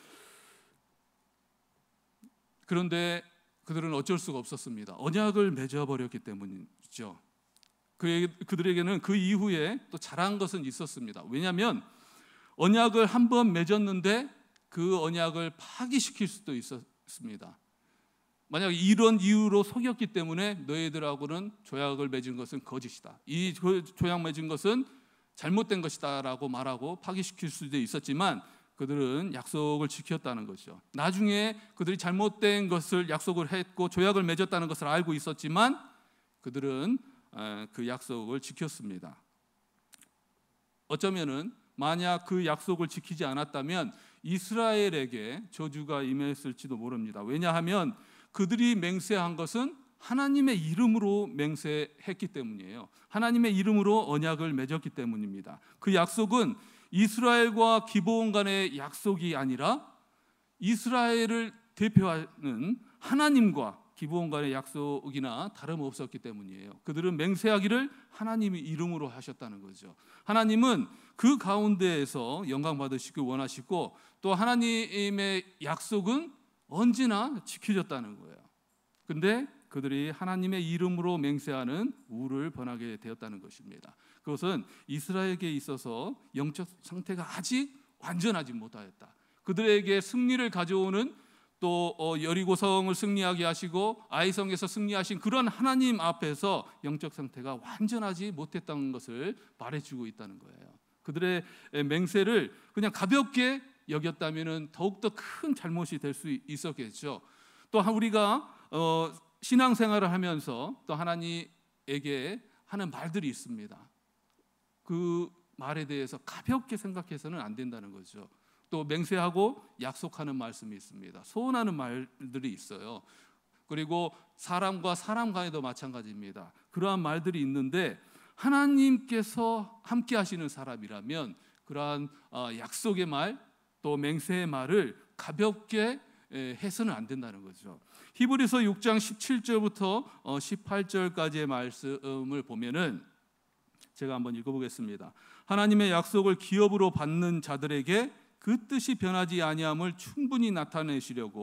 그런데 그들은 어쩔 수가 없었습니다. 언약을 맺어버렸기 때문이죠. 그들에게는 그 이후에 또 잘한 것은 있었습니다. 왜냐하면 언약을 한 번 맺었는데 그 언약을 파기시킬 수도 있었습니다. 만약 이런 이유로 속였기 때문에 너희들하고는 조약을 맺은 것은 거짓이다. 이 조약 맺은 것은 잘못된 것이다 라고 말하고 파기시킬 수도 있었지만 그들은 약속을 지켰다는 거죠. 나중에 그들이 잘못된 것을 약속을 했고 조약을 맺었다는 것을 알고 있었지만 그들은 그 약속을 지켰습니다. 어쩌면은 만약 그 약속을 지키지 않았다면 이스라엘에게 저주가 임했을지도 모릅니다. 왜냐하면 그들이 맹세한 것은 하나님의 이름으로 맹세했기 때문이에요. 하나님의 이름으로 언약을 맺었기 때문입니다. 그 약속은 이스라엘과 기브온 간의 약속이 아니라 이스라엘을 대표하는 하나님과 기브온 간의 약속이나 다름없었기 때문이에요. 그들은 맹세하기를 하나님의 이름으로 하셨다는 거죠. 하나님은 그 가운데에서 영광 받으시길 원하시고 또 하나님의 약속은 언제나 지켜졌다는 거예요. 근데 그들이 하나님의 이름으로 맹세하는 우를 번하게 되었다는 것입니다. 그것은 이스라엘에게 있어서 영적 상태가 아직 완전하지 못하였다. 그들에게 승리를 가져오는 또 여리고성을 승리하게 하시고 아이성에서 승리하신 그런 하나님 앞에서 영적 상태가 완전하지 못했다는 것을 말해주고 있다는 거예요. 그들의 맹세를 그냥 가볍게 여겼다면 더욱더 큰 잘못이 될 수 있었겠죠. 또 우리가 어, 신앙생활을 하면서 또 하나님에게 하는 말들이 있습니다. 그 말에 대해서 가볍게 생각해서는 안 된다는 거죠. 또 맹세하고 약속하는 말씀이 있습니다. 소원하는 말들이 있어요. 그리고 사람과 사람 간에도 마찬가지입니다. 그러한 말들이 있는데 하나님께서 함께 하시는 사람이라면 그러한 약속의 말 또 맹세의 말을 가볍게 해서는 안 된다는 거죠. 히브리서 육 장 십칠 절부터 십팔 절까지의 말씀을 보면은 제가 한번 읽어보겠습니다. 하나님의 약속을 기업으로 받는 자들에게 그 뜻이 변하지 아니함을 충분히 나타내시려고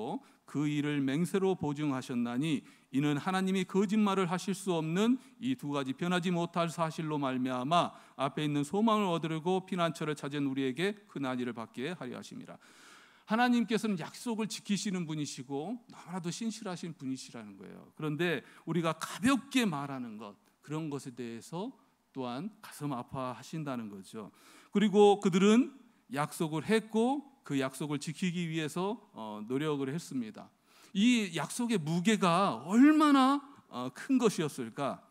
그 일을 맹세로 보증하셨나니 이는 하나님이 거짓말을 하실 수 없는 이 두 가지 변하지 못할 사실로 말미암아 앞에 있는 소망을 얻으려고 피난처를 찾은 우리에게 흔한 일을 받게 하려 하심이라. 하나님께서는 약속을 지키시는 분이시고 너무나도 신실하신 분이시라는 거예요. 그런데 우리가 가볍게 말하는 것, 그런 것에 대해서 또한 가슴 아파하신다는 거죠. 그리고 그들은 약속을 했고 그 약속을 지키기 위해서 어, 노력을 했습니다. 이 약속의 무게가 얼마나 어, 큰 것이었을까?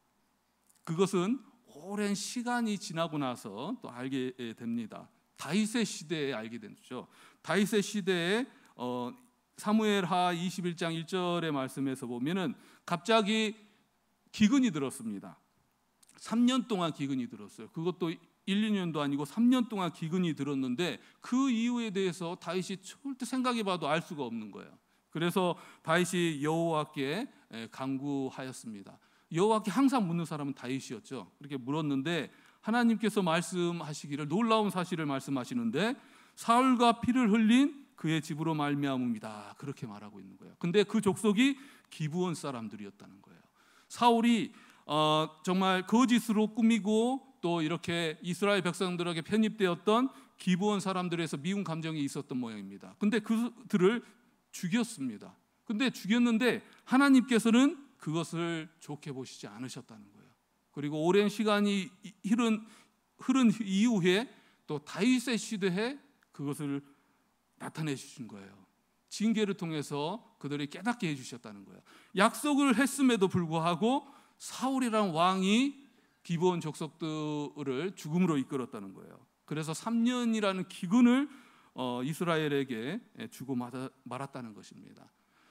그것은 오랜 시간이 지나고 나서 또 알게 됩니다. 다윗의 시대에 알게 되죠. 다윗의 시대에 어, 사무엘하 이십일 장 일 절의 말씀에서 보면은 갑자기 기근이 들었습니다. 삼 년 동안 기근이 들었어요. 그것도 일, 이 년도 아니고 삼 년 동안 기근이 들었는데 그 이유에 대해서 다윗이 절대 생각해봐도 알 수가 없는 거예요. 그래서 다윗이 여호와께 간구하였습니다. 여호와께 항상 묻는 사람은 다윗이었죠. 그렇게 물었는데 하나님께서 말씀하시기를, 놀라운 사실을 말씀하시는데 사울과 피를 흘린 그의 집으로 말미암음이다, 그렇게 말하고 있는 거예요. 근데 그 족속이 기브온 사람들이었다는 거예요. 사울이 어, 정말 거짓으로 꾸미고 또 이렇게 이스라엘 백성들에게 편입되었던 기브온 사람들에서 미운 감정이 있었던 모양입니다. 근데 그들을 죽였습니다. 근데 죽였는데 하나님께서는 그것을 좋게 보시지 않으셨다는 거예요. 그리고 오랜 시간이 흐른, 흐른 이후에 또 다윗의 시대에 그것을 나타내 주신 거예요. 징계를 통해서 그들이 깨닫게 해주셨다는 거예요. 약속을 했음에도 불구하고 사울이라는 왕이 기브온 족속들을 죽음으로 이끌었다는 거예요. 그래서 삼 년이라는 기근을 어, 이스라엘에게 주고 말았다는 것입니다.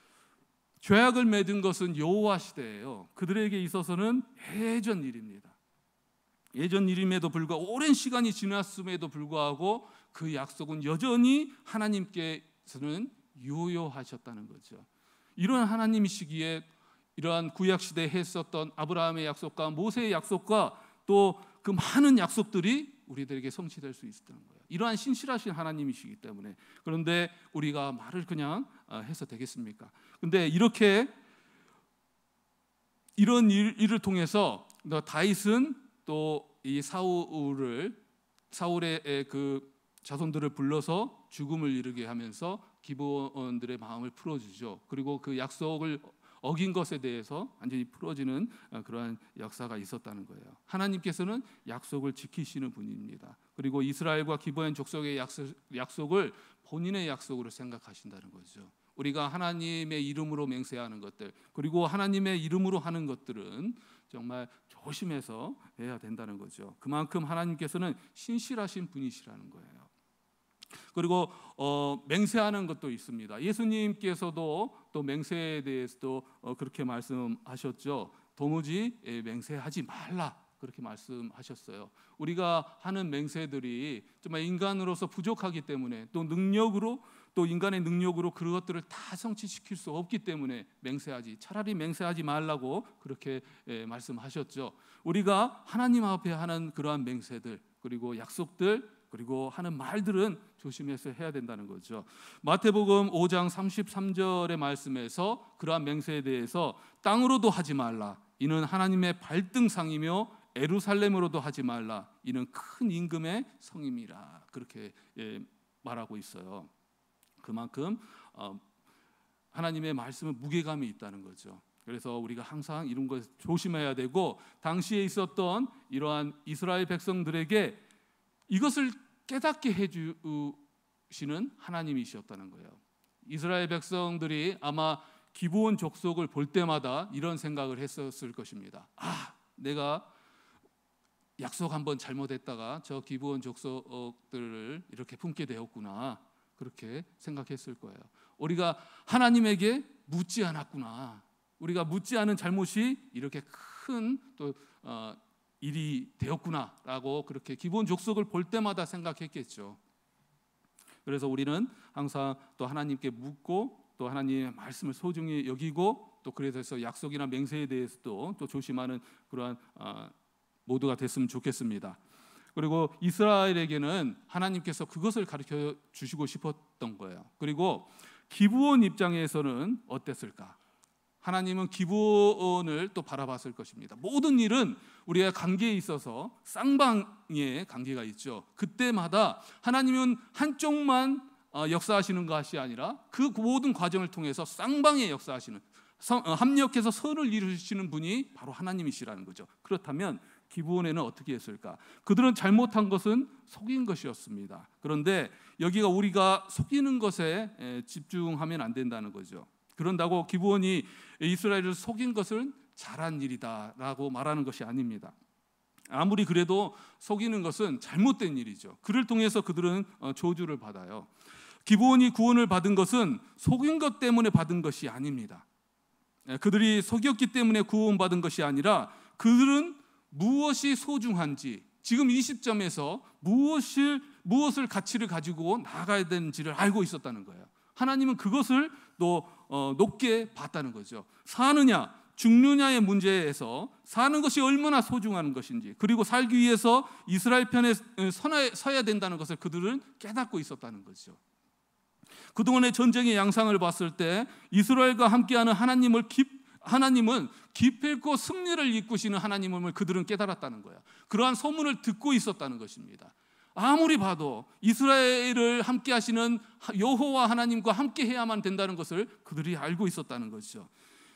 죄악을 맺은 것은 여호와 시대예요. 그들에게 있어서는 예전 일입니다. 예전 일임에도 불구하고 오랜 시간이 지났음에도 불구하고 그 약속은 여전히 하나님께서는 유효하셨다는 거죠. 이런 하나님이시기에 이러한 구약 시대에 했었던 아브라함의 약속과 모세의 약속과 또 그 많은 약속들이 우리들에게 성취될 수 있었다는 거예요. 이러한 신실하신 하나님이시기 때문에. 그런데 우리가 말을 그냥 해서 되겠습니까? 근데 이렇게 이런 일, 일을 통해서 다윗은 또 이 사울을 사울의 그 자손들을 불러서 죽음을 이르게 하면서 기브온들의 마음을 풀어주죠. 그리고 그 약속을 어긴 것에 대해서 완전히 풀어지는 그러한 역사가 있었다는 거예요. 하나님께서는 약속을 지키시는 분입니다. 그리고 이스라엘과 기브온 족속의 약속, 약속을 본인의 약속으로 생각하신다는 거죠. 우리가 하나님의 이름으로 맹세하는 것들, 그리고 하나님의 이름으로 하는 것들은 정말 조심해서 해야 된다는 거죠. 그만큼 하나님께서는 신실하신 분이시라는 거예요. 그리고 어, 맹세하는 것도 있습니다. 예수님께서도 또 맹세에 대해서도 어, 그렇게 말씀하셨죠. 도무지 예, 맹세하지 말라, 그렇게 말씀하셨어요. 우리가 하는 맹세들이 정말 인간으로서 부족하기 때문에, 또 능력으로 또 인간의 능력으로 그것들을 다 성취시킬 수 없기 때문에 맹세하지, 차라리 맹세하지 말라고 그렇게 예, 말씀하셨죠. 우리가 하나님 앞에 하는 그러한 맹세들, 그리고 약속들, 그리고 하는 말들은 조심해서 해야 된다는 거죠. 마태복음 오 장 삼십삼 절의 말씀에서 그러한 맹세에 대해서 땅으로도 하지 말라, 이는 하나님의 발등상이며 에루살렘으로도 하지 말라, 이는 큰 임금의 성임이라, 그렇게 예, 말하고 있어요. 그만큼 어, 하나님의 말씀은 무게감이 있다는 거죠. 그래서 우리가 항상 이런 것 조심해야 되고, 당시에 있었던 이러한 이스라엘 백성들에게 이것을 깨닫게 해주시는 하나님이셨다는 거예요. 이스라엘 백성들이 아마 기브온 족속을 볼 때마다 이런 생각을 했었을 것입니다. 아, 내가 약속 한번 잘못했다가 저 기브온 족속들을 이렇게 품게 되었구나, 그렇게 생각했을 거예요. 우리가 하나님에게 묻지 않았구나, 우리가 묻지 않은 잘못이 이렇게 큰 또 어, 일이 되었구나라고 그렇게 기브온 족속을 볼 때마다 생각했겠죠. 그래서 우리는 항상 또 하나님께 묻고 또 하나님의 말씀을 소중히 여기고, 또 그래서 약속이나 맹세에 대해서도 또 조심하는 그러한 어, 모두가 됐으면 좋겠습니다. 그리고 이스라엘에게는 하나님께서 그것을 가르쳐 주시고 싶었던 거예요. 그리고 기브온 입장에서는 어땠을까? 하나님은 기브온을 또 바라봤을 것입니다. 모든 일은 우리가 관계에 있어서 쌍방의 관계가 있죠. 그때마다 하나님은 한쪽만 역사하시는 것이 아니라 그 모든 과정을 통해서 쌍방의 역사하시는, 합력해서 선을 이루시는 분이 바로 하나님이시라는 거죠. 그렇다면 기브온에는 어떻게 했을까? 그들은 잘못한 것은 속인 것이었습니다. 그런데 여기가 우리가 속이는 것에 집중하면 안 된다는 거죠. 그런다고 기브온이 이스라엘을 속인 것은 잘한 일이다라고 말하는 것이 아닙니다. 아무리 그래도 속이는 것은 잘못된 일이죠. 그를 통해서 그들은 저주를 받아요. 기브온이 구원을 받은 것은 속인 것 때문에 받은 것이 아닙니다. 그들이 속였기 때문에 구원받은 것이 아니라 그들은 무엇이 소중한지, 지금 이 시점에서 무엇을, 무엇을 가치를 가지고 나아가야 되는지를 알고 있었다는 거예요. 하나님은 그것을 또 어, 높게 봤다는 거죠. 사느냐 죽느냐의 문제에서 사는 것이 얼마나 소중한 것인지, 그리고 살기 위해서 이스라엘 편에 서야 된다는 것을 그들은 깨닫고 있었다는 거죠. 그동안의 전쟁의 양상을 봤을 때 이스라엘과 함께하는 하나님을 기, 하나님은 기필코 승리를 이끄시는 하나님을 그들은 깨달았다는 거예요. 그러한 소문을 듣고 있었다는 것입니다. 아무리 봐도 이스라엘을 함께 하시는 여호와 하나님과 함께 해야만 된다는 것을 그들이 알고 있었다는 것이죠.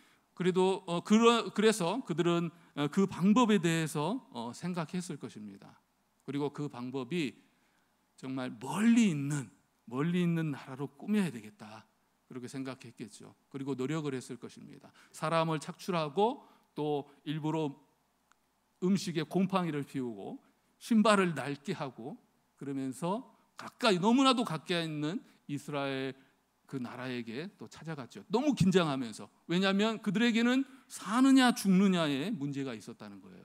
그래도 어, 그러, 그래서 그들은 어, 그 방법에 대해서 어, 생각했을 것입니다. 그리고 그 방법이 정말 멀리 있는 멀리 있는 나라로 꾸며야 되겠다, 그렇게 생각했겠죠. 그리고 노력을 했을 것입니다. 사람을 착출하고 또 일부러 음식에 곰팡이를 피우고 신발을 낡게 하고, 그러면서 가까이, 너무나도 가까이 있는 이스라엘 그 나라에게 또 찾아갔죠. 너무 긴장하면서. 왜냐하면 그들에게는 사느냐 죽느냐의 문제가 있었다는 거예요.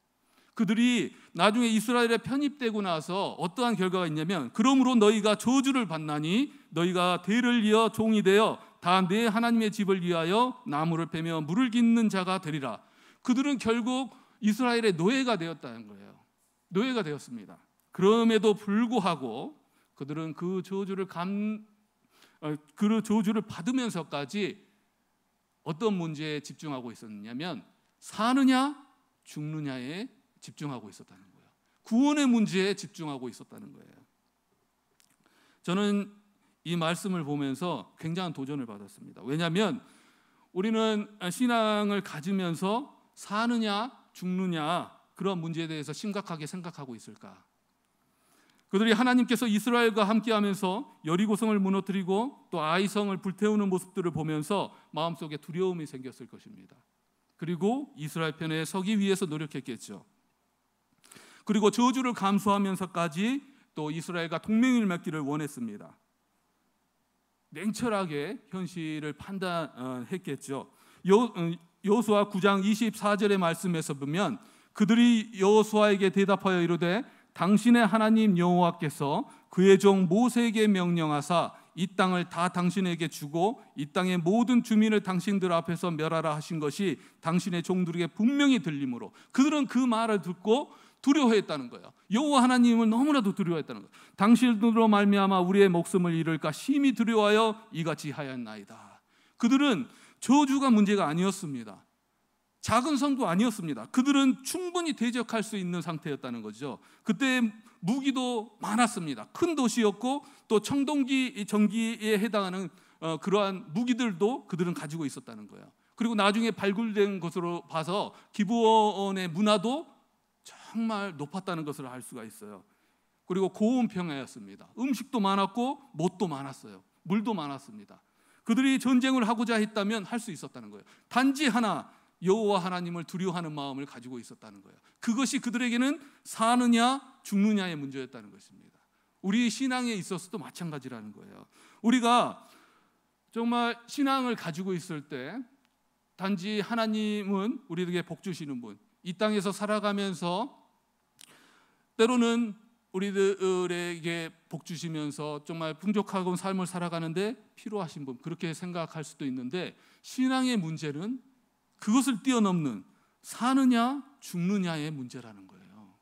그들이 나중에 이스라엘에 편입되고 나서 어떠한 결과가 있냐면, 그러므로 너희가 저주를 받나니 너희가 대를 이어 종이 되어 다 내 하나님의 집을 위하여 나무를 베며 물을 깃는 자가 되리라. 그들은 결국 이스라엘의 노예가 되었다는 거예요. 노예가 되었습니다. 그럼에도 불구하고 그들은 그 저주를 감, 그 저주를 받으면서까지 어떤 문제에 집중하고 있었냐면 사느냐 죽느냐에 집중하고 있었다는 거예요. 구원의 문제에 집중하고 있었다는 거예요. 저는 이 말씀을 보면서 굉장한 도전을 받았습니다. 왜냐하면 우리는 신앙을 가지면서 사느냐 죽느냐 그런 문제에 대해서 심각하게 생각하고 있을까? 그들이 하나님께서 이스라엘과 함께하면서 여리고성을 무너뜨리고 또 아이성을 불태우는 모습들을 보면서 마음속에 두려움이 생겼을 것입니다. 그리고 이스라엘 편에 서기 위해서 노력했겠죠. 그리고 저주를 감수하면서까지 또 이스라엘과 동맹을 맺기를 원했습니다. 냉철하게 현실을 판단했겠죠. 여호수아 구 장 이십사 절의 말씀에서 보면 그들이 여호수아에게 대답하여 이르되 당신의 하나님 여호와께서 그의 종 모세에게 명령하사 이 땅을 다 당신에게 주고 이 땅의 모든 주민을 당신들 앞에서 멸하라 하신 것이 당신의 종들에게 분명히 들리므로, 그들은 그 말을 듣고 두려워했다는 거예요. 여호와 하나님을 너무나도 두려워했다는 거예요. 당신으로 말미암아 우리의 목숨을 잃을까 심히 두려워하여 이같이 하였나이다. 그들은 저주가 문제가 아니었습니다. 작은 성도 아니었습니다. 그들은 충분히 대적할 수 있는 상태였다는 거죠. 그때 무기도 많았습니다. 큰 도시였고 또 청동기 전기에 해당하는 어, 그러한 무기들도 그들은 가지고 있었다는 거예요. 그리고 나중에 발굴된 것으로 봐서 기브온의 문화도 정말 높았다는 것을 알 수가 있어요. 그리고 고온 평야였습니다. 음식도 많았고 못도 많았어요. 물도 많았습니다. 그들이 전쟁을 하고자 했다면 할 수 있었다는 거예요. 단지 하나, 여호와 하나님을 두려워하는 마음을 가지고 있었다는 거예요. 그것이 그들에게는 사느냐 죽느냐의 문제였다는 것입니다. 우리 신앙에 있어서도 마찬가지라는 거예요. 우리가 정말 신앙을 가지고 있을 때 단지 하나님은 우리에게 복 주시는 분, 이 땅에서 살아가면서 때로는 우리들에게 복 주시면서 정말 풍족하고 삶을 살아가는데 필요하신 분, 그렇게 생각할 수도 있는데, 신앙의 문제는 그것을 뛰어넘는 사느냐 죽느냐의 문제라는 거예요.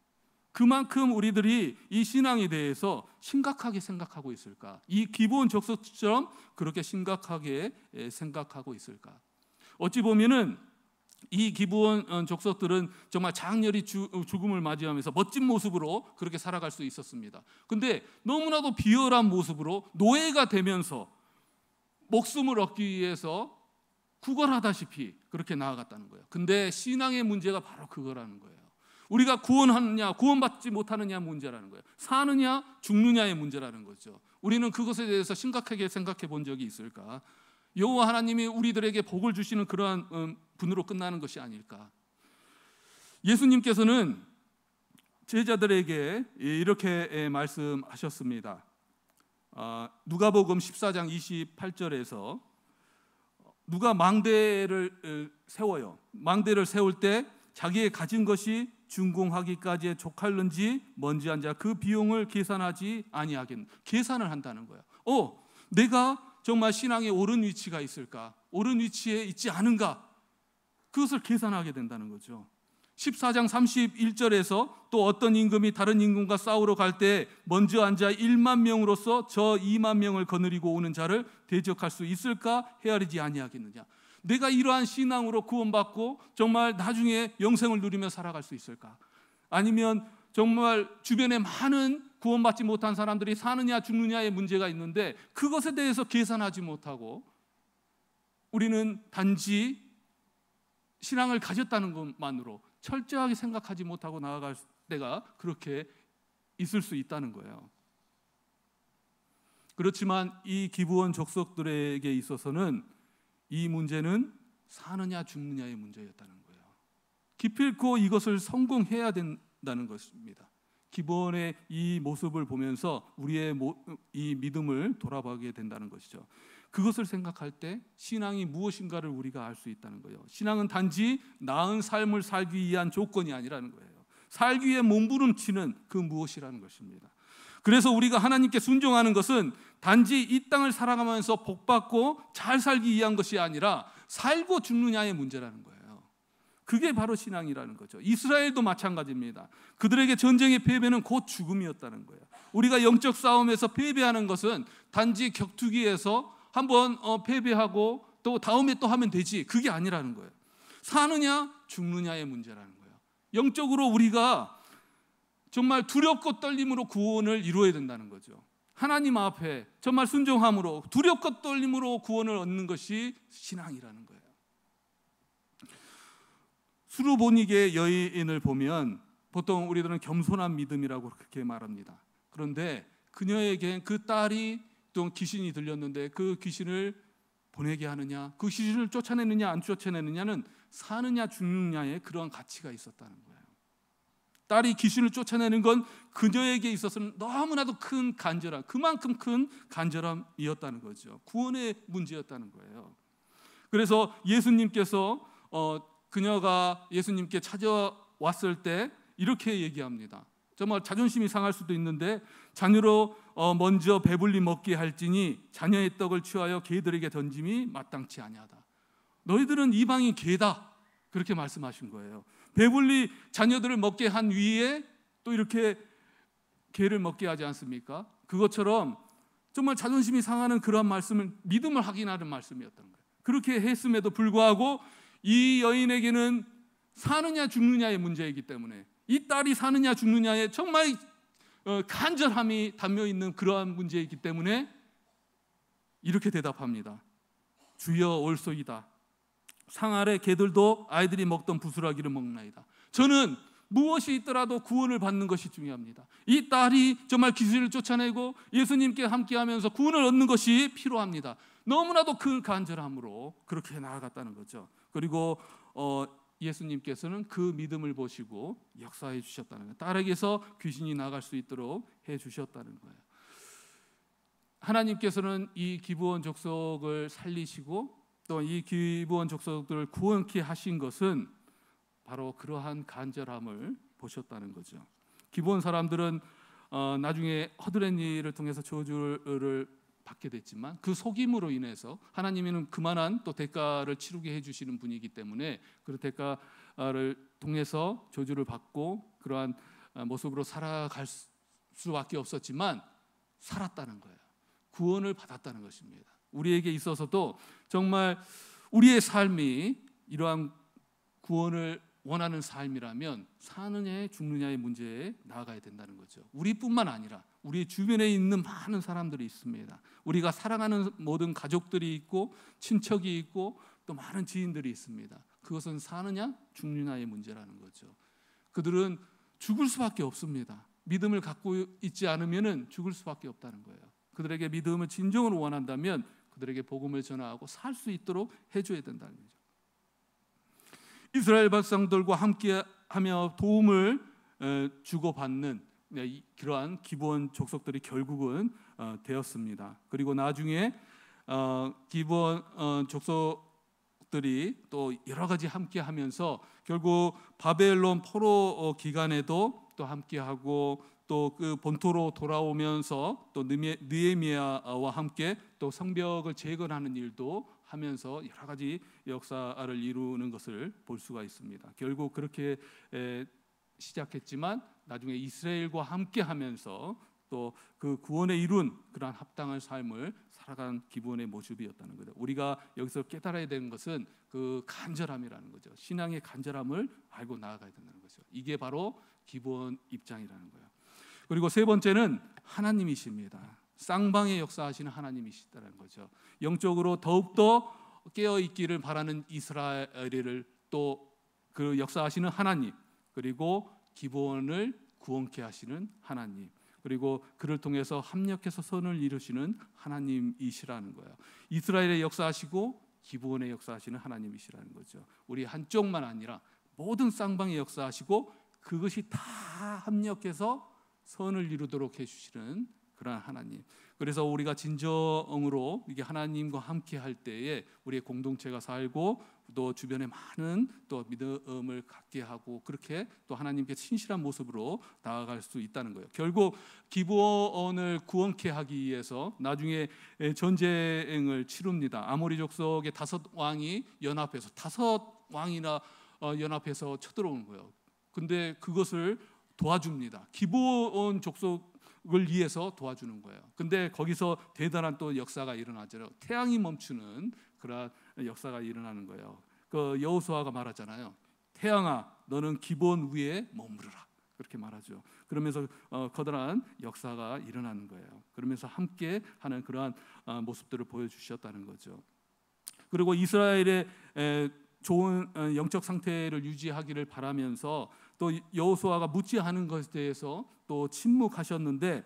그만큼 우리들이 이 신앙에 대해서 심각하게 생각하고 있을까? 이 기브온 족속처럼 그렇게 심각하게 생각하고 있을까? 어찌 보면은 이 기브온 족속들은 정말 장렬히 죽음을 맞이하면서 멋진 모습으로 그렇게 살아갈 수 있었습니다. 근데 너무나도 비열한 모습으로 노예가 되면서 목숨을 얻기 위해서 구걸하다시피 그렇게 나아갔다는 거예요. 근데 신앙의 문제가 바로 그거라는 거예요. 우리가 구원하느냐 구원받지 못하느냐 문제라는 거예요. 사느냐 죽느냐의 문제라는 거죠. 우리는 그것에 대해서 심각하게 생각해 본 적이 있을까? 여호와 하나님이 우리들에게 복을 주시는 그러한 분으로 끝나는 것이 아닐까? 예수님께서는 제자들에게 이렇게 말씀하셨습니다. 누가복음 십사 장 이십팔 절에서 누가 망대를 세워요. 망대를 세울 때 자기의 가진 것이 준공하기까지에 족할는지 뭔지 한 자 그 비용을 계산하지 아니하겠는. 계산을 한다는 거예요. 어, 내가 정말 신앙에 옳은 위치가 있을까? 옳은 위치에 있지 않은가? 그것을 계산하게 된다는 거죠. 십사 장 삼십일 절에서 또 어떤 임금이 다른 임금과 싸우러 갈 때 먼저 앉아 일만 명으로서 저 이만 명을 거느리고 오는 자를 대적할 수 있을까? 헤아리지 아니하겠느냐? 내가 이러한 신앙으로 구원받고 정말 나중에 영생을 누리며 살아갈 수 있을까? 아니면 정말 주변에 많은 구원받지 못한 사람들이 사느냐 죽느냐의 문제가 있는데 그것에 대해서 계산하지 못하고 우리는 단지 신앙을 가졌다는 것만으로 철저하게 생각하지 못하고 나아갈 때가 그렇게 있을 수 있다는 거예요. 그렇지만 이 기브온 족속들에게 있어서는 이 문제는 사느냐 죽느냐의 문제였다는 거예요. 기필코 이것을 성공해야 된다는 것입니다. 기브온의 이 모습을 보면서 우리의 이 믿음을 돌아보게 된다는 것이죠. 그것을 생각할 때 신앙이 무엇인가를 우리가 알 수 있다는 거예요. 신앙은 단지 나은 삶을 살기 위한 조건이 아니라는 거예요. 살기 위해 몸부림치는 그 무엇이라는 것입니다. 그래서 우리가 하나님께 순종하는 것은 단지 이 땅을 살아가면서 복받고 잘 살기 위한 것이 아니라 살고 죽느냐의 문제라는 거예요. 그게 바로 신앙이라는 거죠. 이스라엘도 마찬가지입니다. 그들에게 전쟁의 패배는 곧 죽음이었다는 거예요. 우리가 영적 싸움에서 패배하는 것은 단지 격투기에서 한번 어, 패배하고 또 다음에 또 하면 되지, 그게 아니라는 거예요. 사느냐 죽느냐의 문제라는 거예요. 영적으로 우리가 정말 두렵고 떨림으로 구원을 이루어야 된다는 거죠. 하나님 앞에 정말 순종함으로 두렵고 떨림으로 구원을 얻는 것이 신앙이라는 거예요. 수르보니게 여인을 보면 보통 우리들은 겸손한 믿음이라고 그렇게 말합니다. 그런데 그녀에겐 그 딸이 또 귀신이 들렸는데 그 귀신을 보내게 하느냐, 그 귀신을 쫓아내느냐 안 쫓아내느냐는 사느냐 죽느냐의 그런 가치가 있었다는 거예요. 딸이 귀신을 쫓아내는 건 그녀에게 있어서는 너무나도 큰 간절함, 그만큼 큰 간절함이었다는 거죠. 구원의 문제였다는 거예요. 그래서 예수님께서 어, 그녀가 예수님께 찾아왔을 때 이렇게 얘기합니다. 정말 자존심이 상할 수도 있는데 자녀로 어, 먼저 배불리 먹게 할지니 자녀의 떡을 취하여 개들에게 던짐이 마땅치 아니하다. 너희들은 이방인 개다, 그렇게 말씀하신 거예요. 배불리 자녀들을 먹게 한 위에 또 이렇게 개를 먹게 하지 않습니까? 그것처럼 정말 자존심이 상하는 그런 말씀을 믿음을 확인하는 말씀이었던 거예요. 그렇게 했음에도 불구하고 이 여인에게는 사느냐 죽느냐의 문제이기 때문에 이 딸이 사느냐 죽느냐에 정말 간절함이 담겨 있는 그러한 문제이기 때문에 이렇게 대답합니다. 주여 올소이다. 상 아래 개들도 아이들이 먹던 부스라기를 먹나이다. 저는 무엇이 있더라도 구원을 받는 것이 중요합니다. 이 딸이 정말 귀신을 쫓아내고 예수님께 함께하면서 구원을 얻는 것이 필요합니다. 너무나도 그 간절함으로 그렇게 나아갔다는 거죠. 그리고 어, 예수님께서는 그 믿음을 보시고 역사해 주셨다는 거예요. 딸에게서 귀신이 나갈 수 있도록 해 주셨다는 거예요. 하나님께서는 이 기브온 족속을 살리시고 또 이 기브온 족속들을 구원케 하신 것은 바로 그러한 간절함을 보셨다는 거죠. 기브온 사람들은 어, 나중에 허드렛 일을 통해서 저주를 받게 됐지만 그 속임으로 인해서 하나님은 그만한 또 대가를 치르게 해주시는 분이기 때문에 그 대가를 통해서 저주를 받고 그러한 모습으로 살아갈 수밖에 없었지만 살았다는 거예요. 구원을 받았다는 것입니다. 우리에게 있어서도 정말 우리의 삶이 이러한 구원을 원하는 삶이라면 사느냐 죽느냐의 문제에 나아가야 된다는 거죠. 우리뿐만 아니라 우리 주변에 있는 많은 사람들이 있습니다. 우리가 사랑하는 모든 가족들이 있고 친척이 있고 또 많은 지인들이 있습니다. 그것은 사느냐 죽느냐의 문제라는 거죠. 그들은 죽을 수밖에 없습니다. 믿음을 갖고 있지 않으면 죽을 수밖에 없다는 거예요. 그들에게 믿음을 진정으로 원한다면 그들에게 복음을 전하고 살 수 있도록 해줘야 된다는 거죠. 이스라엘 백성들과 함께하며 도움을 주고받는 그러한 기브온 족속들이 결국은 되었습니다. 그리고 나중에 기브온 족속들이 또 여러 가지 함께하면서 결국 바벨론 포로 기간에도 또 함께하고 또 그 본토로 돌아오면서 또 느헤미야와 함께 또 성벽을 재건하는 일도 하면서 여러 가지 역사를 이루는 것을 볼 수가 있습니다. 결국 그렇게 시작했지만 나중에 이스라엘과 함께하면서 또 그 구원에 이룬 그러한 합당한 삶을 살아간 기브온의 모습이었다는 거죠. 우리가 여기서 깨달아야 되는 것은 그 간절함이라는 거죠. 신앙의 간절함을 알고 나아가야 된다는 거죠. 이게 바로 기브온 입장이라는 거예요. 그리고 세 번째는 하나님이십니다. 쌍방의 역사하시는 하나님이시다는 거죠. 영적으로 더욱더 깨어 있기를 바라는 이스라엘을 또 그 역사하시는 하나님, 그리고 기브온을 구원케 하시는 하나님, 그리고 그를 통해서 합력해서 선을 이루시는 하나님이시라는 거예요. 이스라엘의 역사하시고 기브온의 역사하시는 하나님이시라는 거죠. 우리 한쪽만 아니라 모든 쌍방의 역사하시고 그것이 다 합력해서 선을 이루도록 해주시는 그러한 하나님. 그래서 우리가 진정으로 이게 하나님과 함께 할 때에 우리의 공동체가 살고 또 주변에 많은 또 믿음을 갖게 하고 그렇게 또 하나님께 신실한 모습으로 나아갈 수 있다는 거예요. 결국 기브온을 구원케 하기 위해서 나중에 전쟁을 치릅니다. 아모리 족속의 다섯 왕이 연합해서 다섯 왕이나 연합해서 쳐들어오는 거예요. 근데 그것을 도와줍니다. 기브온 족속을 위해서 도와주는 거예요. 근데 거기서 대단한 또 역사가 일어나죠. 태양이 멈추는 그런 역사가 일어나는 거예요. 그 여호수아가 말하잖아요. 태양아, 너는 기브온 위에 머무르라. 그렇게 말하죠. 그러면서 어, 커다란 역사가 일어나는 거예요. 그러면서 함께 하는 그러한 어, 모습들을 보여주셨다는 거죠. 그리고 이스라엘의 에, 좋은 어, 영적 상태를 유지하기를 바라면서 또 여호수아가 묻지 않은 것에 대해서 또 침묵하셨는데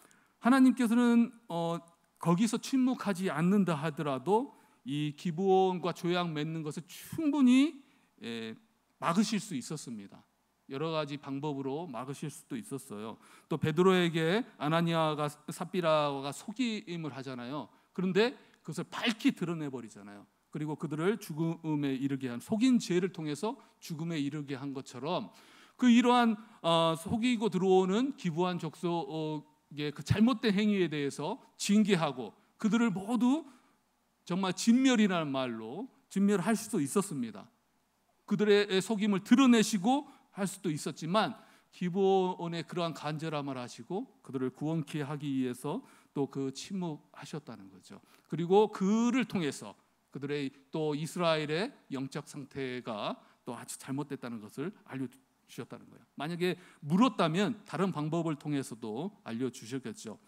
하나님께서는 어, 거기서 침묵하지 않는다 하더라도 이 기브온과 조약 맺는 것을 충분히 에, 막으실 수 있었습니다. 여러 가지 방법으로 막으실 수도 있었어요. 또 베드로에게 아나니아가 삽비라가 속임을 하잖아요. 그런데 그것을 밝히 드러내 버리잖아요. 그리고 그들을 죽음에 이르게 한 속인 죄를 통해서 죽음에 이르게 한 것처럼 그 이러한 어, 속이고 들어오는 기브온 족속의 그 잘못된 행위에 대해서 징계하고 그들을 모두 정말 진멸이라는 말로 진멸할 수도 있었습니다. 그들의 속임을 드러내시고 할 수도 있었지만 기브온의 그러한 간절함을 하시고 그들을 구원케 하기 위해서 또 그 침묵하셨다는 거죠. 그리고 그를 통해서 그들의 또 이스라엘의 영적 상태가 또 아주 잘못됐다는 것을 알려주셨다는 거예요. 만약에 물었다면 다른 방법을 통해서도 알려주셨겠죠.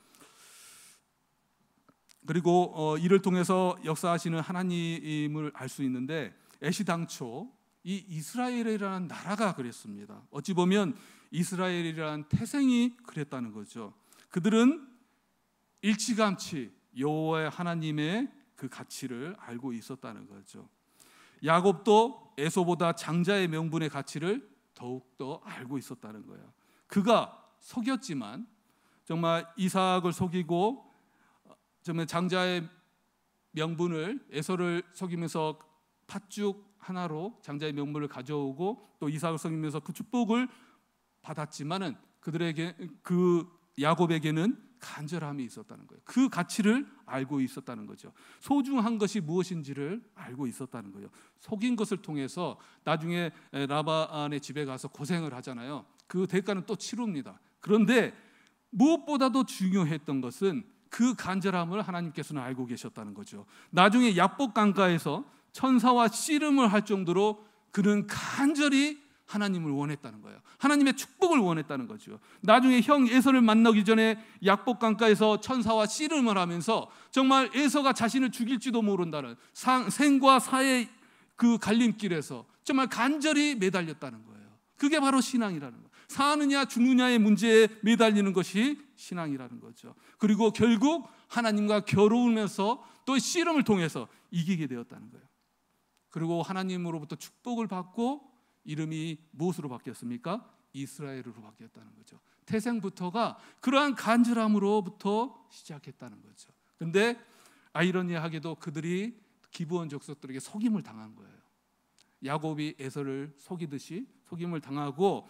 그리고 어, 이를 통해서 역사하시는 하나님을 알 수 있는데 애시당초 이 이스라엘이라는 나라가 그랬습니다. 어찌 보면 이스라엘이라는 태생이 그랬다는 거죠. 그들은 일찌감치 여호와의 하나님의 그 가치를 알고 있었다는 거죠. 야곱도 에서보다 장자의 명분의 가치를 더욱더 알고 있었다는 거예요. 그가 속였지만 정말 이삭을 속이고 정말 장자의 명분을 에서를 속이면서 팥죽 하나로 장자의 명분을 가져오고 또 이삭을 속이면서 그 축복을 받았지만은 그들에게 그 야곱에게는 간절함이 있었다는 거예요. 그 가치를 알고 있었다는 거죠. 소중한 것이 무엇인지를 알고 있었다는 거예요. 속인 것을 통해서 나중에 라반의 집에 가서 고생을 하잖아요. 그 대가는 또 치릅니다. 그런데 무엇보다도 중요했던 것은 그 간절함을 하나님께서는 알고 계셨다는 거죠. 나중에 야복 강가에서 천사와 씨름을 할 정도로 그는 간절히 하나님을 원했다는 거예요. 하나님의 축복을 원했다는 거죠. 나중에 형 에서를 만나기 전에 야복 강가에서 천사와 씨름을 하면서 정말 에서가 자신을 죽일지도 모른다는 상, 생과 사의 그 갈림길에서 정말 간절히 매달렸다는 거예요. 그게 바로 신앙이라는 거예요. 사느냐 죽느냐의 문제에 매달리는 것이 신앙이라는 거죠. 그리고 결국 하나님과 겨루면서 또 씨름을 통해서 이기게 되었다는 거예요. 그리고 하나님으로부터 축복을 받고 이름이 무엇으로 바뀌었습니까? 이스라엘으로 바뀌었다는 거죠. 태생부터가 그러한 간절함으로부터 시작했다는 거죠. 그런데 아이러니하게도 그들이 기브온 족속들에게 속임을 당한 거예요. 야곱이 에서를 속이듯이 속임을 당하고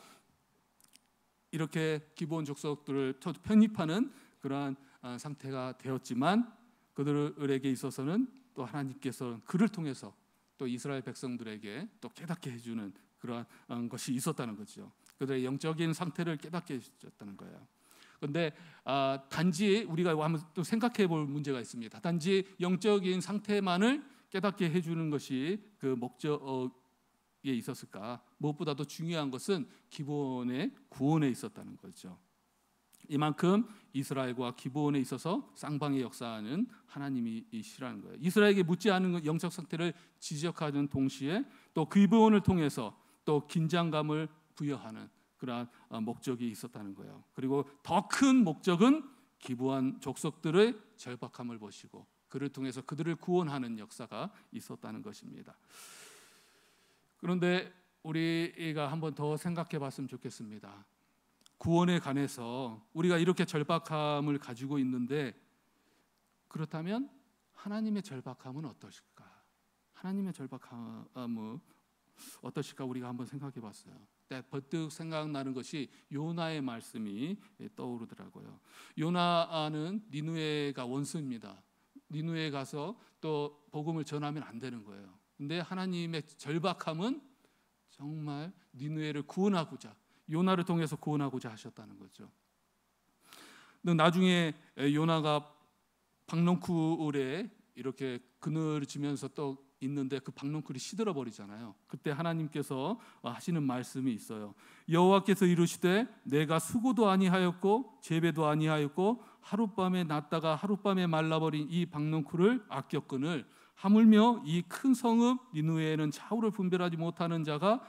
이렇게 기브온 족속들을 편입하는 그러한 상태가 되었지만 그들에게 있어서는 또 하나님께서 그를 통해서 또 이스라엘 백성들에게 또 깨닫게 해주는 그러한 것이 있었다는 거죠. 그들의 영적인 상태를 깨닫게 해주셨다는 거예요. 그런데 아, 단지 우리가 한번 또 생각해 볼 문제가 있습니다. 단지 영적인 상태만을 깨닫게 해주는 것이 그 목적에 있었을까? 무엇보다도 중요한 것은 기브온의 구원에 있었다는 거죠. 이만큼 이스라엘과 기브온에 있어서 쌍방의 역사는 하나님이시라는 거예요. 이스라엘에게 묻지 않은 영적 상태를 지적하는 동시에 또 기브온을 통해서 또 긴장감을 부여하는 그러한 목적이 있었다는 거예요. 그리고 더 큰 목적은 기브온 족속들의 절박함을 보시고 그를 통해서 그들을 구원하는 역사가 있었다는 것입니다. 그런데 우리가 한번 더 생각해 봤으면 좋겠습니다. 구원에 관해서 우리가 이렇게 절박함을 가지고 있는데 그렇다면 하나님의 절박함은 어떠실까? 하나님의 절박함은 어떠실까? 우리가 한번 생각해 봤어요. 네, 번뜩 생각나는 것이 요나의 말씀이 떠오르더라고요. 요나는 니느웨가 원수입니다. 니느웨에 가서 또 복음을 전하면 안 되는 거예요. 근데 하나님의 절박함은 정말 니느웨를 구원하고자 요나를 통해서 구원하고자 하셨다는 거죠. 나중에 요나가 박넝쿨에 이렇게 그늘을 지면서 또 있는데 그 박넝쿨이 시들어 버리잖아요. 그때 하나님께서 하시는 말씀이 있어요. 여호와께서 이르시되 내가 수고도 아니하였고 재배도 아니하였고 하룻밤에 났다가 하룻밤에 말라버린 이 박넝쿨을 아꼈거늘 하물며 이 큰 성읍 니느웨에는 좌우를 분별하지 못하는 자가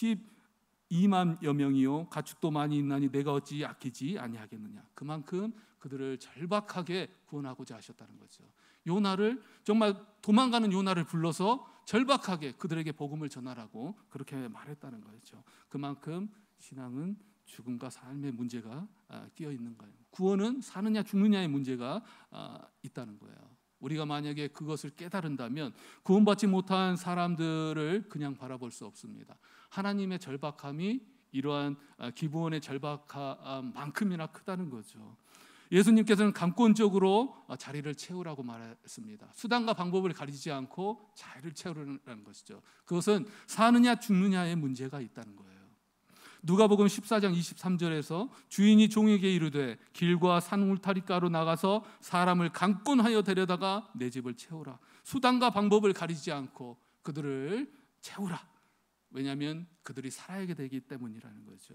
십이만여 명이요 가축도 많이 있나니 내가 어찌 아끼지 아니하겠느냐. 그만큼 그들을 절박하게 구원하고자 하셨다는 거죠. 요나를 정말 도망가는 요나를 불러서 절박하게 그들에게 복음을 전하라고 그렇게 말했다는 거죠. 그만큼 신앙은 죽음과 삶의 문제가 끼어 있는 거예요. 구원은 사느냐 죽느냐의 문제가 있다는 거예요. 우리가 만약에 그것을 깨달은다면 구원받지 못한 사람들을 그냥 바라볼 수 없습니다. 하나님의 절박함이 이러한 기브온의 절박함만큼이나 크다는 거죠. 예수님께서는 감권적으로 자리를 채우라고 말했습니다. 수단과 방법을 가리지 않고 자리를 채우라는 것이죠. 그것은 사느냐 죽느냐의 문제가 있다는 거예요. 누가복음 십사 장 이십삼 절에서 주인이 종에게 이르되 길과 산 울타리가로 나가서 사람을 강권하여 데려다가 내 집을 채우라. 수단과 방법을 가리지 않고 그들을 채우라. 왜냐하면 그들이 살아야 되기 때문이라는 거죠.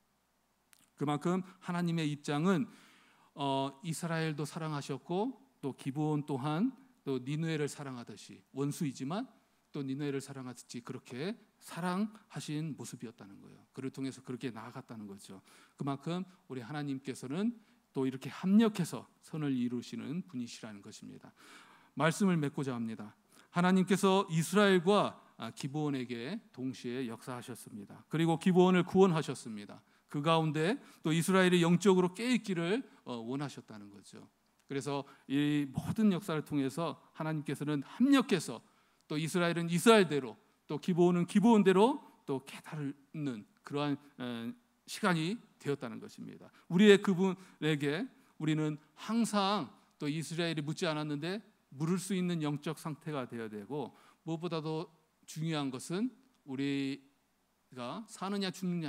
그만큼 하나님의 입장은 어, 이스라엘도 사랑하셨고 또 기브온 또한 또 니느웨를 사랑하듯이 원수이지만 또 니느웨를 사랑하듯이 그렇게 사랑하신 모습이었다는 거예요. 그를 통해서 그렇게 나아갔다는 거죠. 그만큼 우리 하나님께서는 또 이렇게 합력해서 선을 이루시는 분이시라는 것입니다. 말씀을 맺고자 합니다. 하나님께서 이스라엘과 기브온에게 동시에 역사하셨습니다. 그리고 기브온을 구원하셨습니다. 그 가운데 또 이스라엘이 영적으로 깨있기를 원하셨다는 거죠. 그래서 이 모든 역사를 통해서 하나님께서는 합력해서 또 이스라엘은 이스라엘대로 또 기브온은 기브온대로 또 깨달는 그러한 시간이 되었다는 것입니다. 우리의 그분에게 우리는 항상 또 이스라엘이 묻지 않았는데 물을 수 있는 영적 상태가 되어야 되고 무엇보다도 중요한 것은 우리가 사느냐 죽느냐에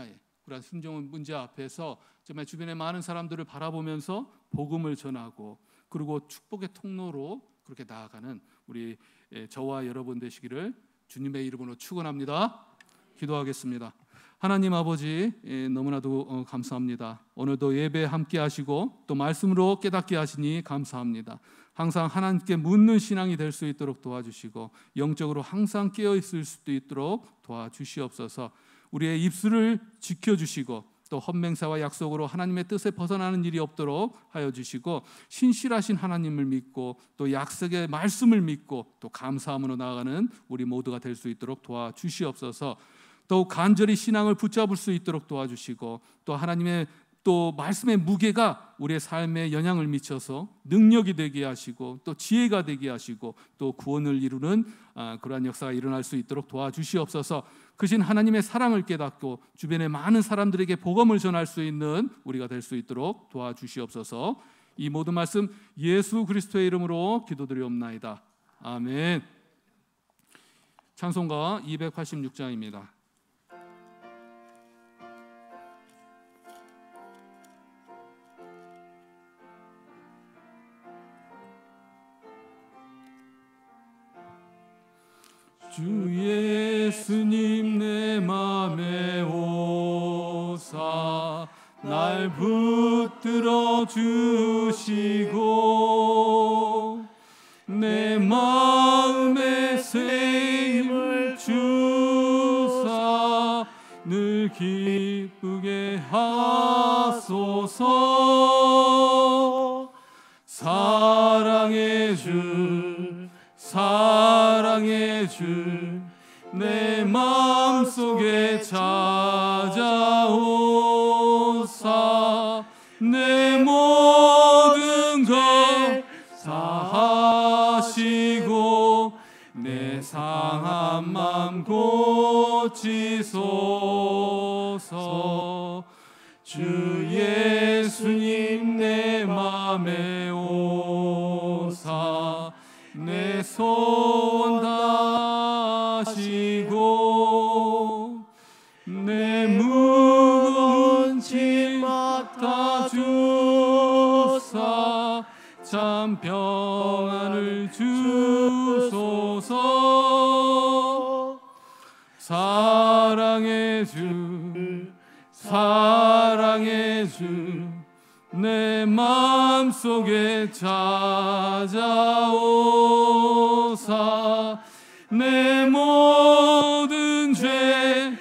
그러한 순종의 문제 앞에서 정말 주변의 많은 사람들을 바라보면서 복음을 전하고 그리고 축복의 통로로 그렇게 나아가는 우리 저와 여러분 되시기를 주님의 이름으로 축원합니다. 기도하겠습니다. 하나님 아버지, 너무나도 감사합니다. 오늘도 예배 함께 하시고 또 말씀으로 깨닫게 하시니 감사합니다. 항상 하나님께 묻는 신앙이 될 수 있도록 도와주시고 영적으로 항상 깨어 있을 수도 있도록 도와주시옵소서. 우리의 입술을 지켜주시고 또 헌맹사와 약속으로 하나님의 뜻에 벗어나는 일이 없도록 하여 주시고 신실하신 하나님을 믿고 또 약속의 말씀을 믿고 또 감사함으로 나아가는 우리 모두가 될 수 있도록 도와주시옵소서. 더욱 간절히 신앙을 붙잡을 수 있도록 도와주시고 또 하나님의 또 말씀의 무게가 우리의 삶에 영향을 미쳐서 능력이 되게 하시고 또 지혜가 되게 하시고 또 구원을 이루는 그러한 역사가 일어날 수 있도록 도와주시옵소서. 그신 하나님의 사랑을 깨닫고 주변의 많은 사람들에게 복음을 전할 수 있는 우리가 될 수 있도록 도와주시옵소서. 이 모든 말씀 예수 그리스도의 이름으로 기도드리옵나이다. 아멘. 찬송가 이백팔십육 장입니다. 주 예수님 내 맘에 오사 날 붙들어 주시고 내 마음에 새 힘을 주사 늘 기쁘게 하소서. 사랑의 주 사랑의 주 내 마음속에 찾아오사 내 모든 것 사하시고 내 상한 맘 고치소서. 주 예수님 내 맘에 오사 내 소원 다하시고 내 무거운 짐 맡아주사 참 평안을 주소서. 사랑의 주 사랑의 주 내 마음속에 찾아오사 내 모든 죄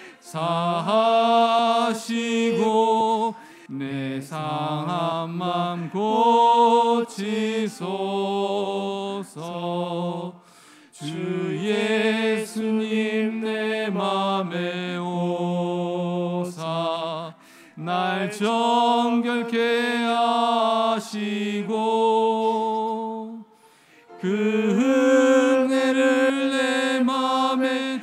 사하시고 내 상한 맘 고치소서. 주 예수님 내 맘에 오사 날 정결케 하시고 그 은혜를 내 맘에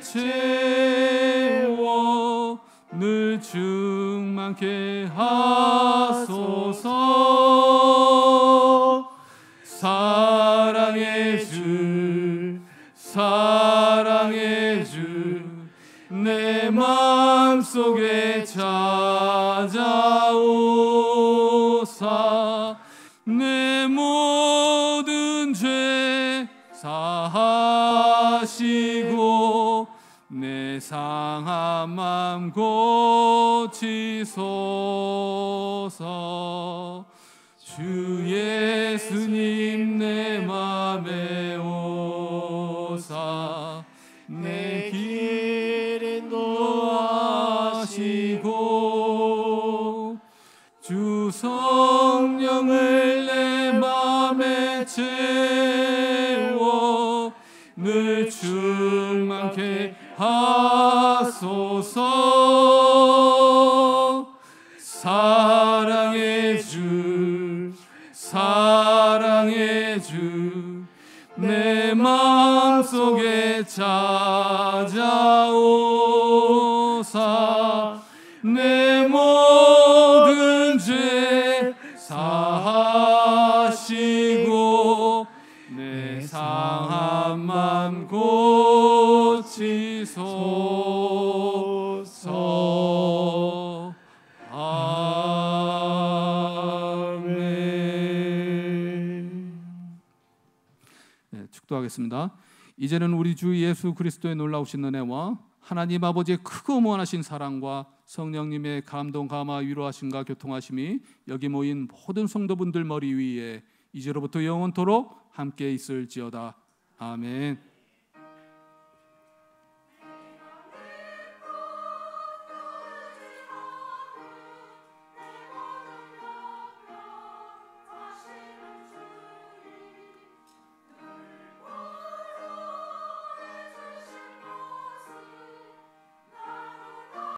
채워 늘 충만케 하소서. 사랑의 주 사랑의 주 내 마음속에 찾아오사 내 모든 죄 사하시고 내 상한 맘 고치소서. 주 예수님 내 맘에 오사 내 길 인도하시고 주 성령을 내 맘에 채워 늘 충만케 하소서. 사랑의 주 사랑의 주 내 마음속에 찾아오사 내 모든 죄 사하시고 내 상한 맘 고치소서. 축도하겠습니다. 이제는 우리 주 예수 그리스도의 놀라우신 은혜와 하나님 아버지의 크고 무한하신 사랑과 성령님의 감동, 감화, 위로하심과 교통하심이 여기 모인 모든 성도분들 머리 위에 이제로부터 영원토록 함께 있을지어다. 아멘.